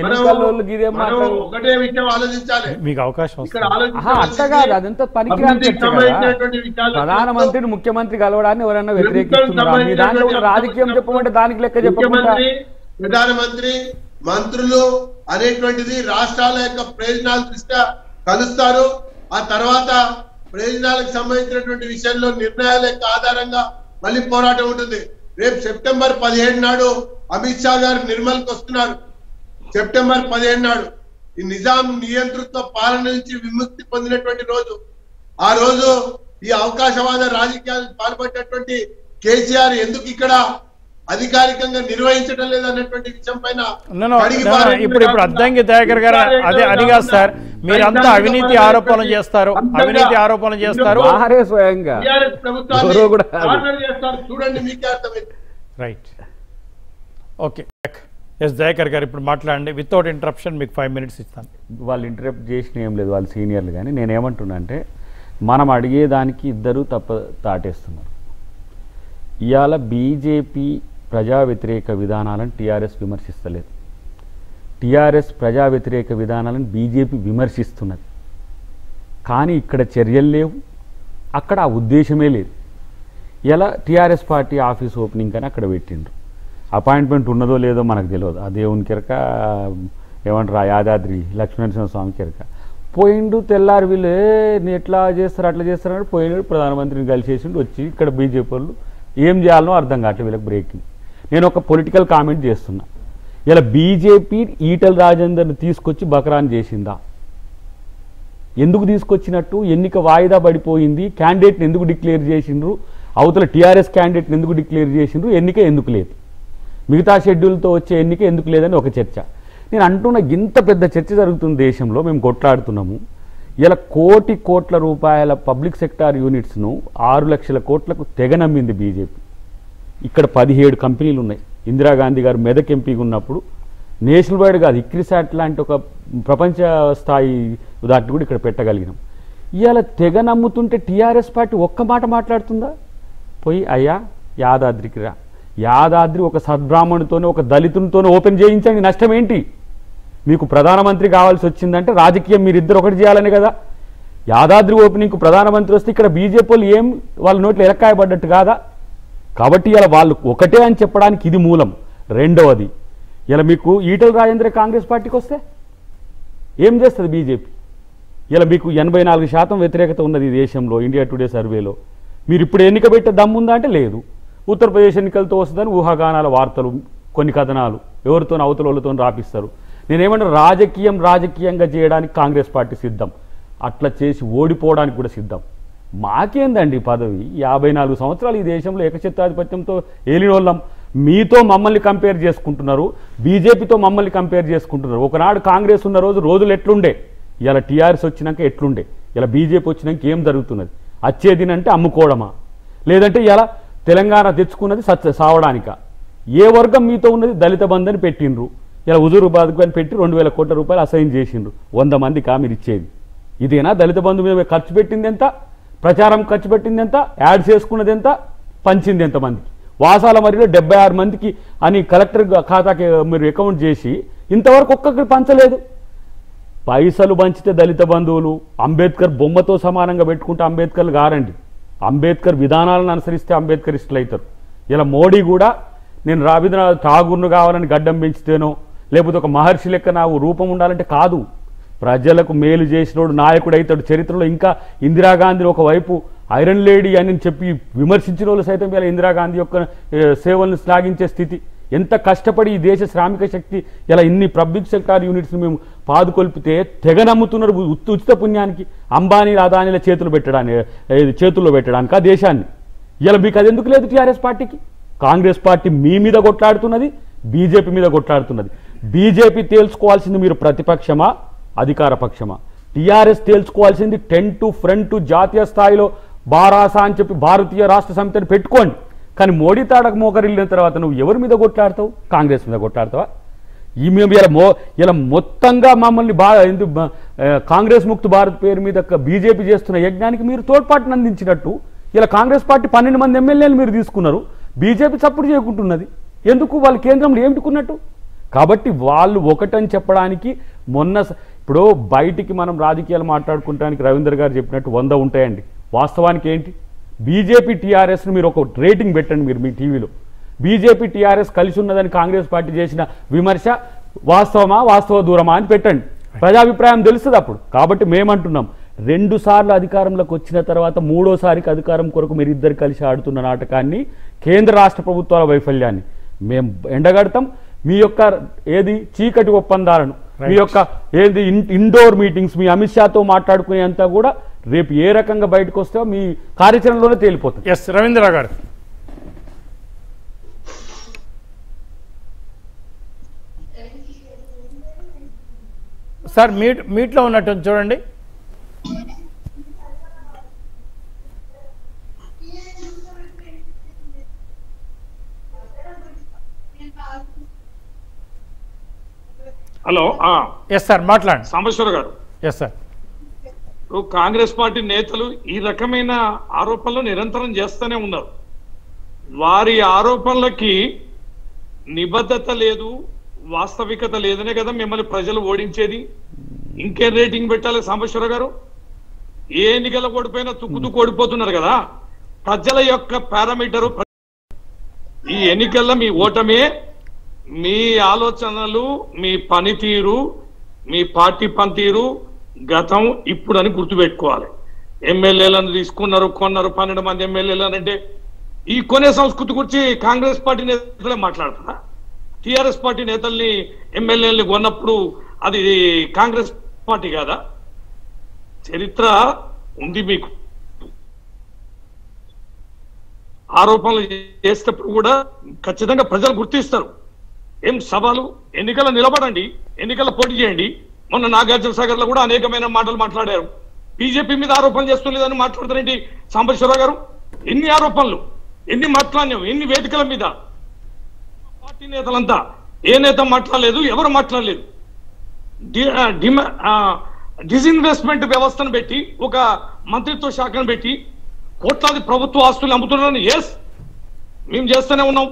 తెలుగు ఒకటే విషయం ఆలోచించాలి. మీకు అవకాశం అట్లా కాదు, అదంతా పనికిరాని చర్చ కదా. ప్రధానమంత్రిని ముఖ్యమంత్రి కలవడాన్ని ఎవరన్నా వ్యతిరేకిస్తున్నారు? మీ దాంట్లో ఉన్న రాజకీయం చెప్పమంటే దానికి లెక్క చెప్పకుండా ప్రధానమంత్రి మంత్రులు అనేటువంటిది రాష్ట్రాల యొక్క ప్రయోజనాల దృష్ట్యా కలుస్తారు. ఆ తర్వాత ప్రయోజనాలకు సంబంధించినటువంటి విషయంలో నిర్ణయాల యొక్క ఆధారంగా మళ్ళీ పోరాటం ఉంటుంది. రేపు సెప్టెంబర్ పదిహేడు నాడు అమిత్ షా గారు నిర్మల్కి వస్తున్నారు. సెప్టెంబర్ పదిహేడు నాడు ఈ నిజాం నియంతృత్వ పాలన నుంచి విముక్తి పొందినటువంటి రోజు. ఆ రోజు ఈ అవకాశవాద రాజకీయాలకు పాల్పడినటువంటి కేసీఆర్ ఎందుకు ఇక్కడ అధికారికంగా నిర్వహించడం లేదన్నటువంటి విషయం పైన ఇప్పుడు ఇప్పుడు అద్దంకి దయాకర్ గారు అదే అడిగా సార్, మీరంతా అవినీతి ఆరోపణలు చేస్తారు, అవినీతి ఆరోపణలు చేస్తారు, స్వయంగా చూడండి మీకే అర్థమైంది. Right, okay. Yes Dayakar garu ఇప్పుడు మాట్లాడండి వితౌట్ ఇంటరప్షన్. మీకు ఫైవ్ మినిట్స్ ఇస్తాను. వాళ్ళు ఇంటరప్ట్ చేసిన ఏం లేదు, వాళ్ళు సీనియర్లు. కానీ నేనేమంటున్నా అంటే మనం అడిగేదానికి ఇద్దరు తప్ప తాటేస్తున్నారు. ఇవాళ బీజేపీ ప్రజా వ్యతిరేక విధానాలను టీఆర్ఎస్ విమర్శిస్తలేదు, టీఆర్ఎస్ ప్రజా వ్యతిరేక విధానాలను బీజేపీ విమర్శిస్తున్నది. కానీ ఇక్కడ చర్యలు లేవు, అక్కడ ఆ ఉద్దేశమే లేదు. ఇలా టీఆర్ఎస్ పార్టీ ఆఫీస్ ఓపెనింగ్ అని అక్కడ పెట్టిండ్రు. అపాయింట్మెంట్ ఉన్నదో లేదో మనకు తెలియదు, ఆ దేవుని కెరక ఏమంటారు ఆ యాదాద్రి లక్ష్మీనరసింహ స్వామి కెరక. పోయిండు తెల్లారి వీళ్ళు ఎట్లా చేస్తారు అట్లా చేస్తారని పోయినాడు, ప్రధానమంత్రిని కలిసేసిండు. వచ్చి ఇక్కడ బీజేపీ వాళ్ళు ఏం చేయాలనో అర్థం కావట్లేదు వీళ్ళకి బ్రేకింగ్. నేను ఒక పొలిటికల్ కామెంట్ చేస్తున్నా. ఇలా బీజేపీ ఈటల రాజేందర్ని తీసుకొచ్చి బకరాన్ చేసిందా? ఎందుకు తీసుకొచ్చినట్టు? ఎన్నిక వాయిదా పడిపోయింది, క్యాండిడేట్ని ఎందుకు డిక్లేర్ చేసిండ్రు, అవతల టీఆర్ఎస్ క్యాండిడేట్ని ఎందుకు డిక్లేర్ చేసిండ్రు, ఎన్నిక ఎందుకు లేదు, మిగతా షెడ్యూల్తో వచ్చే ఎన్నిక ఎందుకు లేదని ఒక చర్చ. నేను అంటున్న ఇంత పెద్ద చర్చ జరుగుతుంది దేశంలో, మేము కొట్లాడుతున్నాము. ఇలా కోటి కోట్ల రూపాయల పబ్లిక్ సెక్టార్ యూనిట్స్ను ఆరు లక్షల కోట్లకు తెగ నమ్మింది బీజేపీ. ఇక్కడ పదిహేడు కంపెనీలు ఉన్నాయి. ఇందిరాగాంధీ గారు మెదక్ ఎంపీగా ఉన్నప్పుడు నేషనల్ వైడ్ కాదు, ఇక్రిసాట్ లాంటి ఒక ప్రపంచ స్థాయి దాటి కూడా ఇక్కడ పెట్టగలిగినాం. ఇవాళ తెగ నమ్ముతుంటే టీఆర్ఎస్ పార్టీ ఒక్క మాట మాట్లాడుతుందా? పోయి అయ్యా యాదాద్రికి రా, యాదాద్రి ఒక సద్బ్రాహ్మణుతోనే ఒక దళితునితోనే ఓపెన్ చేయించండి, నష్టం ఏంటి? మీకు ప్రధానమంత్రి కావాల్సి వచ్చిందంటే రాజకీయం మీరిద్దరు ఒకటి చేయాలని కదా. యాదాద్రి ఓపెనింగ్కు ప్రధానమంత్రి వస్తే ఇక్కడ బీజేపీ వాళ్ళు ఏం వాళ్ళ నోట్లో ఎలక్కాయబడ్డట్టు కాదా? కాబట్టి ఇలా వాళ్ళు ఒకటే అని చెప్పడానికి ఇది మూలం. రెండవది, ఇలా మీకు ఈటల రాజేంద్ర కాంగ్రెస్ పార్టీకి వస్తే ఏం చేస్తుంది బీజేపీ? ఇలా మీకు ఎనభై నాలుగు శాతం వ్యతిరేకత ఉన్నది ఈ దేశంలో ఇండియా టుడే సర్వేలో. మీరు ఇప్పుడు ఎన్నిక పెట్టే దమ్ముందా అంటే లేదు. ఉత్తరప్రదేశ్ ఎన్నికలతో వస్తుందని ఊహాగానాల వార్తలు, కొన్ని కథనాలు ఎవరితో అవతల వాళ్ళతో రాపిస్తారు. నేనేమంటే రాజకీయం రాజకీయంగా చేయడానికి కాంగ్రెస్ పార్టీ సిద్ధం, అట్లా చేసి ఓడిపోవడానికి కూడా సిద్ధం. మాకేందండి పదవి? యాభై నాలుగు సంవత్సరాలు ఈ దేశంలో ఏకఛత్రాధిపత్యంతో ఏలిన వాళ్ళం. మీతో మమ్మల్ని కంపేర్ చేసుకుంటున్నారు, బీజేపీతో మమ్మల్ని కంపేర్ చేసుకుంటున్నారు. ఒకనాడు కాంగ్రెస్ ఉన్న రోజు రోజులు ఎట్లుండే, ఇలా టీఆర్ఎస్ వచ్చినాక ఎట్లుండే, ఇలా బీజేపీ వచ్చినాక ఏం జరుగుతున్నది? వచ్చేదినంటే అమ్ముకోవడమా, లేదంటే ఇలా తెలంగాణ తెచ్చుకున్నది సత్య సావడానిక? ఏ వర్గం మీతో ఉన్నది? దళిత బంధుని పెట్టిండ్రు, ఇలా హుజూరాబాద్కు అని పెట్టి రెండు వేల కోట్ల రూపాయలు అసైన్ చేసిండ్రు. వంద మందికి మీరు ఇచ్చేది ఇదేనా? దళిత బంధు మీద ఖర్చు పెట్టింది ఎంత, ప్రచారం ఖర్చు పెట్టింది ఎంత, యాడ్ చేసుకున్నది ఎంత, పంచింది ఎంతమందికి? వాసాల మరిలో డెబ్బై ఆరు మందికి అని కలెక్టర్ ఖాతాకి మీరు అకౌంట్ చేసి ఇంతవరకు ఒక్కొక్కటి పంచలేదు. పైసలు పంచితే దళిత బంధువులు అంబేద్కర్ బొమ్మతో సమానంగా పెట్టుకుంటే అంబేద్కర్లు గారండి. అంబేద్కర్ విధానాలను అనుసరిస్తే అంబేద్కరిస్టులు అవుతారు. ఇలా మోడీ కూడా నేను రవీంద్రనాథ్ ఠాగూర్ను కావాలని గడ్డం పెంచితేనో, లేకపోతే ఒక మహర్షి లెక్క నాకు రూపం ఉండాలంటే కాదు. ప్రజలకు మేలు చేసినోడు నాయకుడు అవుతాడు. చరిత్రలో ఇంకా ఇందిరాగాంధీని ఒకవైపు ఐరన్ లేడీ అని చెప్పి విమర్శించిన వాళ్ళు సైతం ఇలా ఇందిరాగాంధీ యొక్క సేవలను శ్లాఘించే స్థితి. ఎంత కష్టపడి ఈ దేశ శ్రామిక శక్తి ఇలా ఇన్ని పబ్లిక్ సెక్టార్ యూనిట్స్ని మేము పాదుకొల్పితే తెగ నమ్ముతున్నారు ఉచిత పుణ్యానికి, అంబానీ అదానీల చేతులు పెట్టడానికి చేతుల్లో పెట్టడానికి ఆ దేశాన్ని. ఇలా మీకు అది ఎందుకు లేదు టీఆర్ఎస్ పార్టీకి? కాంగ్రెస్ పార్టీ మీ మీద కొట్లాడుతున్నది, బీజేపీ మీద కొట్లాడుతున్నది. బీజేపీ తేల్చుకోవాల్సింది మీరు ప్రతిపక్షమా అధికార పక్షమా? టీఆర్ఎస్ తేల్చుకోవాల్సింది టెన్ టు ఫ్రంట్ జాతీయ స్థాయిలో బారాసా అని చెప్పి భారతీయ రాష్ట్ర సమితిని పెట్టుకోండి. కానీ మోడీ తాడకు మోకరిల్లిన తర్వాత నువ్వు ఎవరి మీద కొట్లాడతావు? కాంగ్రెస్ మీద కొట్లాడతావా? ఈ మేము ఇలా మో ఇలా మొత్తంగా మమ్మల్ని బా ఎందుకు కాంగ్రెస్ ముక్త భారత్ పేరు మీద బీజేపీ చేస్తున్న యజ్ఞానికి మీరు తోడ్పాటును అందించినట్టు ఇలా కాంగ్రెస్ పార్టీ పన్నెండు మంది ఎమ్మెల్యేలు మీరు తీసుకున్నారు, బీజేపీ సపోర్ట్ చేయకుంటున్నది. ఎందుకు? వాళ్ళ కేంద్రంలో ఏమిటికున్నట్టు? కాబట్టి వాళ్ళు ఒకటని చెప్పడానికి మొన్న ఇప్పుడు బయటికి మనం రాజకీయాలు మాట్లాడుకుంటానికి రవీంద్ర గారు చెప్పినట్టు వంద ఉంటాయండి. వాస్తవానికి ఏంటి? బీజేపీ టీఆర్ఎస్ని మీరు ఒక రేటింగ్ పెట్టండి. మీరు మీ టీవీలో బీజేపీ టీఆర్ఎస్ కలిసి ఉన్నదని కాంగ్రెస్ పార్టీ చేసిన విమర్శ వాస్తవమా వాస్తవ దూరమా అని పెట్టండి. ప్రజాభిప్రాయం తెలుస్తుంది అప్పుడు. కాబట్టి మేమంటున్నాం, రెండు సార్లు అధికారంలోకి వచ్చిన తర్వాత మూడోసారికి అధికారం కొరకు మీరు ఇద్దరు కలిసి ఆడుతున్న నాటకాన్ని, కేంద్ర రాష్ట్ర ప్రభుత్వాల వైఫల్యాన్ని మేము ఎండగడతాం. మీ యొక్క ఏది చీకటి ఒప్పందాలను, మీ యొక్క ఏది ఇండోర్ మీటింగ్స్ మీ అమిత్ షాతో మాట్లాడుకునేంతా కూడా రేపు ఏ రకంగా బయటకు వస్తాయో మీ కార్యాచరణలోనే తేలిపోతుంది. ఎస్ రవీంద్ర గారు. సార్ మీట్ మీట్లో ఉన్నట్టు చూడండి. హలో. ఎస్ సార్ మాట్లాడండి. సాంబశివర గారు. Yes sir. కాంగ్రెస్ పార్టీ నేతలు ఈ రకమైన ఆరోపణలు నిరంతరం చేస్తూనే ఉన్నారు. వారి ఆరోపణలకి నిబద్ధత లేదు, వాస్తవికత లేదనే కదా మిమ్మల్ని ప్రజలు ఓడించేది. ఇంకే రేటింగ్ పెట్టాలి సాంబశివర గారు? ఏ ఎన్నికల ఓడిపోయినా తుక్కు తుక్కు ఓడిపోతున్నారు కదా. ప్రజల యొక్క పారామీటరు ఈ ఎన్నికల్లో మీ ఓటమే మీ ఆలోచనలు, మీ పనితీరు, మీ పార్టీ పనితీరు గతం ఇప్పుడు అని గుర్తుపెట్టుకోవాలి. ఎమ్మెల్యేలను తీసుకున్నారు, కొన్నారు పన్నెండు మంది ఎమ్మెల్యేలు అంటే ఈ కొనే సంస్కృతి గురించి కాంగ్రెస్ పార్టీ నేతలే మాట్లాడతారా? టిఆర్ఎస్ పార్టీ నేతల్ని ఎమ్మెల్యేలని కొన్నప్పుడు అది కాంగ్రెస్ పార్టీ కాదా? చరిత్ర ఉంది మీకు. ఆరోపణలు చేసేటప్పుడు కూడా ఖచ్చితంగా ప్రజలు గుర్తిస్తారు. ఏం సవాలు? ఎన్నికల నిలబడండి, ఎన్నికల పోటీ చేయండి. మొన్న నాగార్జున సాగర్ లో కూడా అనేకమైన మాటలు మాట్లాడారు. బీజేపీ మీద ఆరోపణలు చేస్తులేదని మాట్లాడతారేంటి సాంబశివరావు గారు? ఎన్ని ఆరోపణలు, ఎన్ని మాట్లాడినావు, ఎన్ని వేదికల మీద? పార్టీ నేతలంతా ఏ నేత మాట్లాడలేదు, ఎవరు మాట్లాడలేదు. డిజిన్వెస్ట్మెంట్ వ్యవస్థను పెట్టి ఒక మంత్రిత్వ శాఖను పెట్టి కోట్లాది ప్రభుత్వ ఆస్తులు అమ్ముతున్నారని ఎస్ మేము చేస్తూనే ఉన్నాం.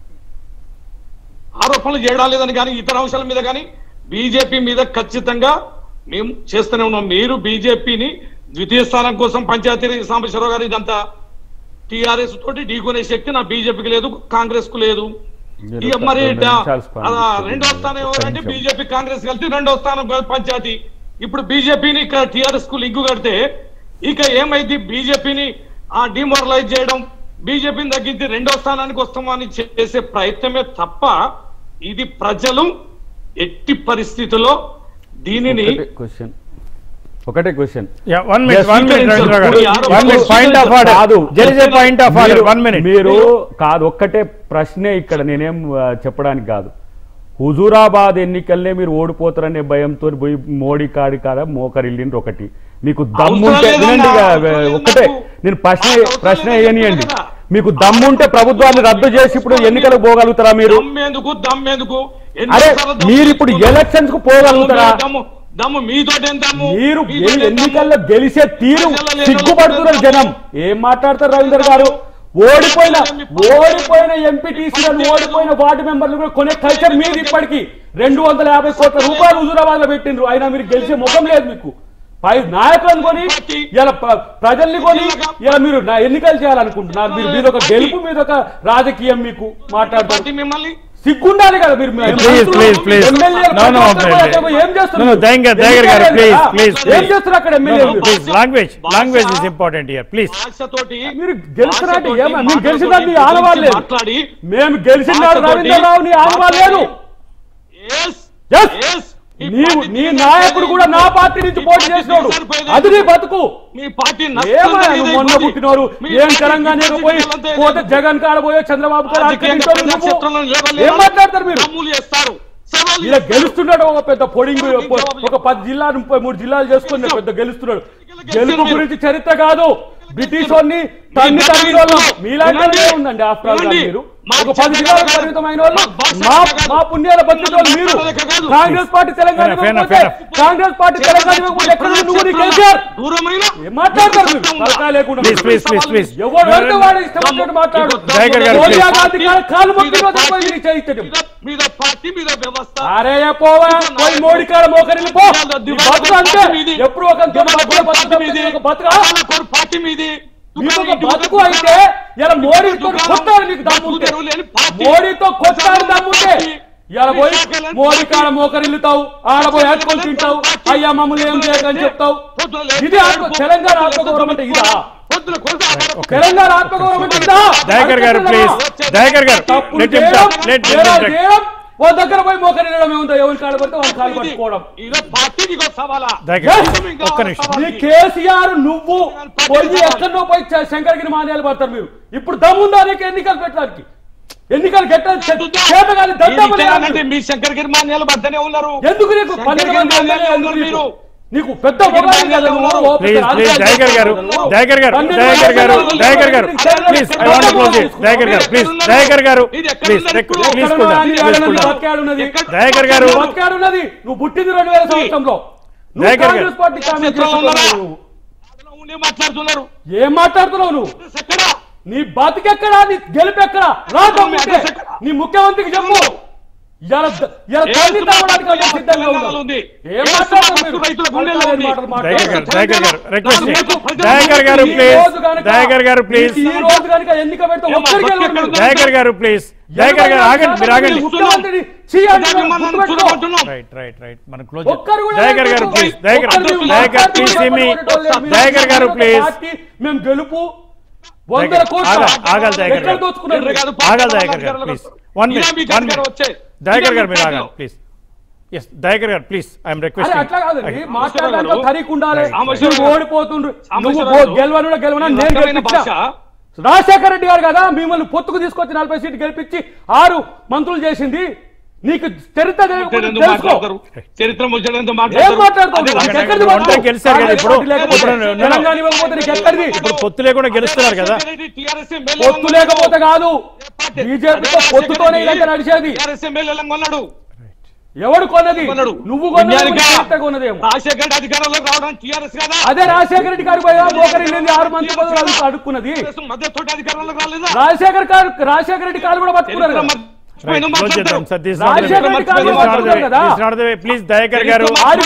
ఆరోపణలు చేయడం లేదని కానీ ఇతర అంశాల మీద కానీ బీజేపీ మీద ఖచ్చితంగా మేము చేస్తూనే ఉన్నాం. మీరు బీజేపీని ద్వితీయ స్థానం కోసం పంచాయతీ సాంబశివరావు గారు ఇదంతా టీఆర్ఎస్ తోటి ఢీకొనే శక్తి నా బీజేపీకి లేదు, కాంగ్రెస్ కు లేదు. ఇక మరి రెండో స్థానం ఎవరంటే బీజేపీ కాంగ్రెస్ కలిసి రెండో స్థానం పంచాయతీ. ఇప్పుడు బీజేపీని టీఆర్ఎస్ కు లింకు కడితే ఇక ఏమైంది? బీజేపీని ఆ డిమోరలైజ్ చేయడం, బీజేపీని తగ్గించి రెండో స్థానానికి వస్తామని చేసే ప్రయత్నమే తప్ప ఇది ప్రజలు ఎట్టి పరిస్థితుల్లో దీనిని క్వశ్చన్ ఒకటే క్వశ్చన్ మీరు కాదు ఒక్కటే ప్రశ్నే ఇక్కడ నేనేం చెప్పడానికి కాదు హుజూరాబాద్ ఎన్నికల్నే మీరు ఓడిపోతారనే భయంతో పోయి మోడీ కాడి కాడ మోకరిల్లిండ్రు ఒకటి మీకు దమ్ముంటే వినండి ఒక్కటే నేను ప్రశ్న ప్రశ్న వేయనియండి మీకు దమ్ముంటే ప్రభుత్వాన్ని రద్దు చేసి ఇప్పుడు ఎన్నికలకు పోగలుగుతారా మీరు అరే మీరు ఇప్పుడు ఎలక్షన్స్ కు పోగలుగుతారా మీరు ఎన్నికల్లో గెలిచే తీరు సిగ్గుపడుతున్నారు జనం ఏం మాట్లాడతారు రవీందర్ గారు ఓడిపోయిన ఓడిపోయిన ఎంపీటీసీలను ఓడిపోయిన వార్డు మెంబర్లు కూడా కొనే కల్చర్ మీది ఇప్పటికీ రెండు వందల యాభై కోట్ల రూపాయలు హుజూరాబాద్ లో పెట్టిండ్రు అయినా మీరు గెలిచే ముఖం లేదు మీకు పై నాయకులను కొని ఇలా ప్రజల్ని కొని ఇలా మీరు ఎన్నికలు చేయాలనుకుంటున్నారు మీరు మీదొక గెలుపు మీదొక రాజకీయం మీకు మాట్లాడుతుంది మిమ్మల్ని సిగ్గుండాలి కదా మీరు ఏం చేస్తున్నారు అక్కడ language language is important here please మీరు గెలుస్తున్నట్టు మీరు గెలిచిన నీ ఆనవాళ్ళు మాట్లాడి మేము గెలిచిన రవీందర్ రావు నీ ఆనవాళ్ళు లేదు నీవు నీ నాయకుడు కూడా నా పార్టీ నుంచి పోటీ చేసినాడు అది నీ బతుకు మీ పార్టీ మొన్న పుట్టినోరు ఏం తెలంగాణ పోయి పోతే జగన్ కాడ పోయో చంద్రబాబు ఏం మాట్లాడతారు మీరు ఇలా గెలుస్తున్నాడు ఒక పెద్ద పొడింగ్ ఒక పది జిల్లాలు ముప్పై మూడు జిల్లాలు చేసుకుని పెద్ద గెలుస్తున్నాడు గెలుపు గురించి చరిత్ర కాదు బ్రిటిష్ వాడిని తన్ని తగ్గిన వాళ్ళు మీలాంటి ఉందండి ఆఫ్టర్ ఆల్ మీరు ఒక పది జిల్లాలకు పరిమితమైన వాళ్ళు మా పుణ్యాల బతికే వాళ్ళు మీరు Congress party Telangana Congress party Telangana నువ్వు ఏం మాట్లాడతారు మీరు సలహా లేకుండా ఎవరు వాడు ఇష్టం వచ్చినట్టు మాట్లాడు సోనియా గాంధీ కాలు మొక్కి చేయించడం అరే పోవా పోయి మోడీ కాడ మోకరిల్లి పో బతుకు అంటే ఎప్పుడు ఒక బతుకు పార్టీ మీది బతుకు అయితే ఇలా మోడీతో కొట్టారు నీకు దమ్ముంటే మోడీతో కొట్టారు దమ్ముంటే ఇలా పోయి మోడీ కాడ మోకరిల్లుతావు ఆడపోయి అట్టుకొని తింటావు అయ్యా మమ్మల్ని ఏం చేయకని చెప్తావు ఇది తెలంగాణ ఆత్మగౌరవం అంటే ఇదా తెలంగాణ ఆత్మగౌరవం అంటే ఇదా దయాకర్ గారు ప్లీజ్ దయాకర్ గారు ఓ దగ్గర పోయి మోకరిల్లడం ఏముందో ఎవరి కాడ పడితే వాళ్ళ కాలు పట్టుకోవడం కేసీఆర్ నువ్వు పోయి ఎక్కడో పోయి శంకరగిరి మాన్యాలు పడతారు మీరు ఇప్పుడు దమ్ముందా నీకు ఎన్నికలు పెట్టడానికి ఎన్నికలు పెట్టాలి మీ శంకరగిరి మాన్యాలు పడతానే ఉన్నారు ఎందుకు నీకు పన్నెండు మీరు నీకు పెద్ద Dayakar garu Dayakar garu Dayakar garu Dayakar garu please I want to close it Dayakar garu please Dayakar garu please please Dayakar గారు ఉన్నది నువ్వు పుట్టింది రెండు వేల సంవత్సరంలో కాంగ్రెస్ పార్టీ మాట్లాడుతున్నారు ఏం మాట్లాడుతున్నావు నువ్వు నీ బతికెక్కడా నీ గెలుపెక్కడా రా నీ ముఖ్యమంత్రికి చెప్పు దయాకర్ గారు ప్లీజ్ ఎన్నిక పెడితే దయాకర్ గారు ప్లీజ్ దయాకర్ గారు ఆగండి మీరు ఆగండి రైట్ రైట్ రైట్ మనం close Dayakar garu please Dayakar Dayakar please మీ దయాకర్ గారు ప్లీజ్ మేము గెలుపు ఆగాలి దయాకర్ గారు ఆగాలి Dayakar garu please one minute one minute Dayakar garu మీరు ఆగాలి please yes Dayakar garu please I'm requesting అట్లా కాదండి మాట్లాడడానికి తరీఖు ఉండాలి ఓడిపోతుండ్రు నువ్వు గెలవను గెలవనా నేను గెలిపించా రాజశేఖర రెడ్డి గారు కదా మిమ్మల్ని పొత్తుకు తీసుకొచ్చి నలభై సీట్లు గెలిపించి ఆరు మంత్రులు చేసింది నీకు చరిత్ర చరిత్ర తెలంగాణ ఇవ్వకపోతే నీకు ఎక్కడిది ఇప్పుడు పొత్తు లేకుండా గెలుస్తున్నారు కదా పొత్తు లేకపోతే కాదు బీజేపీతో పొత్తుతోనే ఇలాంటి నడిచేది ఎవడు కొన్నది నువ్వు కొన్నదేమో అదే రాజశేఖర రెడ్డి గారు పోయా మోకరిల్లింది ఆరు మంత్రి పదవులు అడుక్కున్నది రాజశేఖర్ గారు రాజశేఖర రెడ్డి కాలు కూడా పట్టుకున్నారు ప్లీజ్ దయాకర్ గారు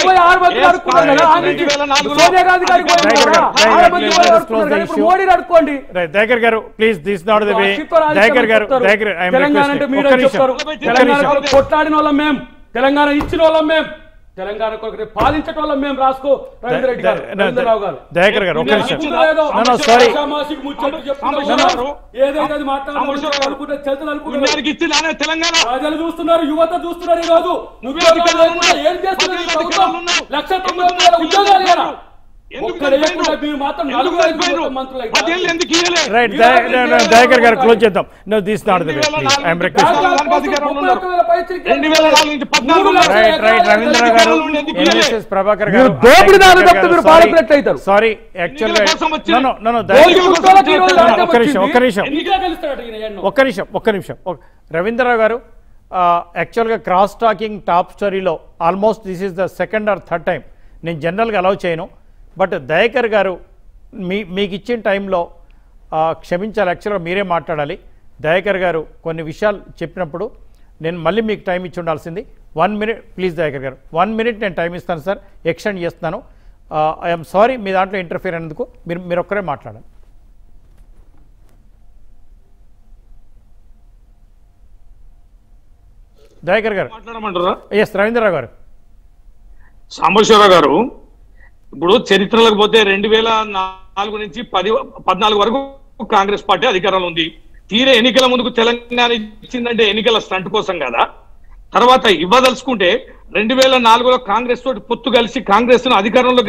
మోడీ అడుక్కోండి Dayakar garu please this not the way Dayakar garu Dayakar Telangana అంటే మీరు చెప్తారు తెలంగాణ కొట్లాడిన వాళ్ళం మేము తెలంగాణ ఇచ్చిన వాళ్ళం మేము తెలంగాణ కొరకు పాలించడం వల్ల మేము రాసుకో రవీంద్ర రెడ్డి గారు రవీంద్రరావు గారు దయాకర్ గారు ఒక నిమిషం సారీ ఏదైతే మాట్లాడాలనుకుంటే తెలంగాణ ప్రజలు చూస్తున్నారు, యువత చూస్తున్నారు. ఈ రోజు ఏం చేస్తున్నారు? లక్ష తొంభై వేల ఉద్యోగాలు కదా దయాకర్ గారు క్లోజ్ చేద్దాం. No this not the way please I am requesting. Right right Ravindra garu NSS Prabhakar గారు దోపిడి నాలుగు తప్పితే మీరు పాలకులెట్ అవుతారు. సారీ యాక్చువల్ గా నో నో నో నో ఒక్క నిమిషం ఒక్క నిమిషం ఒక్క నిమిషం ఒక్క నిమిషం రవీంద్రరావు గారు యాక్చువల్గా క్రాస్ టాకింగ్ టాప్ స్టోరీలో almost this is the second or third time. నేను జనరల్గా అలౌ చేయను, బట్ దయాకర్ గారు మీ మీకు ఇచ్చిన టైంలో క్షమించాలి, యాక్చువల్గా మీరే మాట్లాడాలి. దయాకర్ గారు కొన్ని విషయాలు చెప్పినప్పుడు నేను మళ్ళీ మీకు టైం ఇచ్చి ఉండాల్సింది. One minute please Dayakar garu, one minute నేను టైం ఇస్తాను సార్, ఎక్స్టెండ్ చేస్తున్నాను. ఐఎమ్ సారీ మీ దాంట్లో ఇంటర్ఫియర్ అయినందుకు. మీరు మీరు ఒక్కరే మాట్లాడాలి. దయాకర్ గారు మాట్లాడమంటారా? ఎస్ రవీంద్రరావు గారు. సాంబశివరావు గారు, ఇప్పుడు చరిత్రలకు పోతే రెండు వేల నాలుగు నుంచి పది పద్నాలుగు వరకు కాంగ్రెస్ పార్టీ అధికారంలో ఉంది. తీరే ఎన్నికల ముందుకు తెలంగాణ ఇచ్చిందంటే ఎన్నికల స్టంట్ కోసం కదా. తర్వాత ఇవ్వదలుచుకుంటే రెండు వేల నాలుగులో కాంగ్రెస్ తోటి పొత్తు కలిసి కాంగ్రెస్ అధికారంలోకి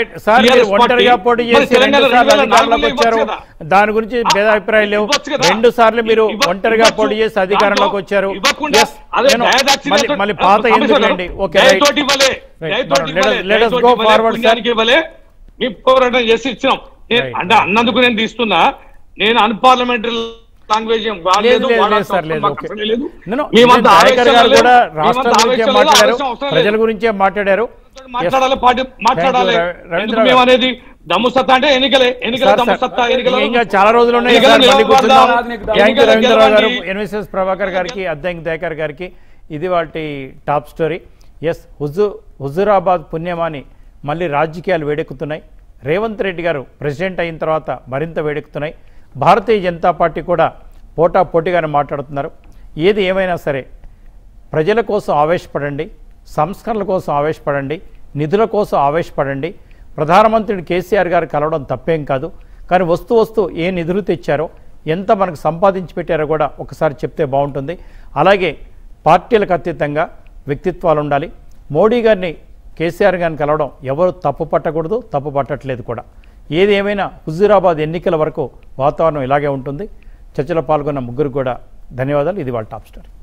దాని గురించి భేదాభిప్రాయం లేవు. రెండు సార్లు మీరు ఒంటరిగా పోటీ చేసి అధికారంలోకి వచ్చారు. మళ్ళీ పాత ఎందుకండి? Okay let us go forward sir. మీ పోరాటం చేసి ఇచ్చినాం అంటే అన్నందుకు నేను తీస్తున్నా. నేను అన్పార్లమెంటరీ లాంగ్వేజ్ ప్రజల గురించే మాట్లాడారు. మాట్లాడాలి దమ్ము సత్తా అంటే ఎన్నికలే ఎన్నికల దమ్ము సత్తా ఇంకా చాలా రోజులు ఉన్నాయి. రవీంద్రరావు గారు, ఎన్ఎస్ఎస్ ప్రభాకర్ గారికి, అద్దంకి దయాకర్ గారికి ఇది వాటి టాప్ స్టోరీ. ఎస్ హుజూ హుజూరాబాద్ పుణ్యమాని మళ్ళీ రాజకీయాలు వేడెక్కుతున్నాయి. రేవంత్ రెడ్డి గారు ప్రెసిడెంట్ అయిన తర్వాత మరింత వేడెక్కుతున్నాయి. భారతీయ జనతా పార్టీ కూడా పోటా పోటీగానే మాట్లాడుతున్నారు. ఏది ఏమైనా సరే ప్రజల కోసం ఆవేశపడండి, సంస్కరణల కోసం ఆవేశపడండి, నిధుల కోసం ఆవేశపడండి. ప్రధానమంత్రిని కేసీఆర్ గారు కలవడం తప్పేం కాదు, కానీ వస్తూ వస్తూ ఏ నిధులు తెచ్చారో, ఎంత మనకు సంపాదించి పెట్టారో కూడా ఒకసారి చెప్తే బాగుంటుంది. అలాగే పార్టీలకు అతీతంగా వ్యక్తిత్వాలు ఉండాలి. మోడీ గారిని కేసీఆర్ గారిని కలవడం ఎవరు తప్పు పట్టకూడదు, తప్పు పట్టట్లేదు కూడా. ఏది ఏమైనా హుజూరాబాద్ ఎన్నికల వరకు వాతావరణం ఇలాగే ఉంటుంది. చర్చలో పాల్గొన్న ముగ్గురు కూడా ధన్యవాదాలు. ఇది వాళ్ళ టాప్ స్టోరీ.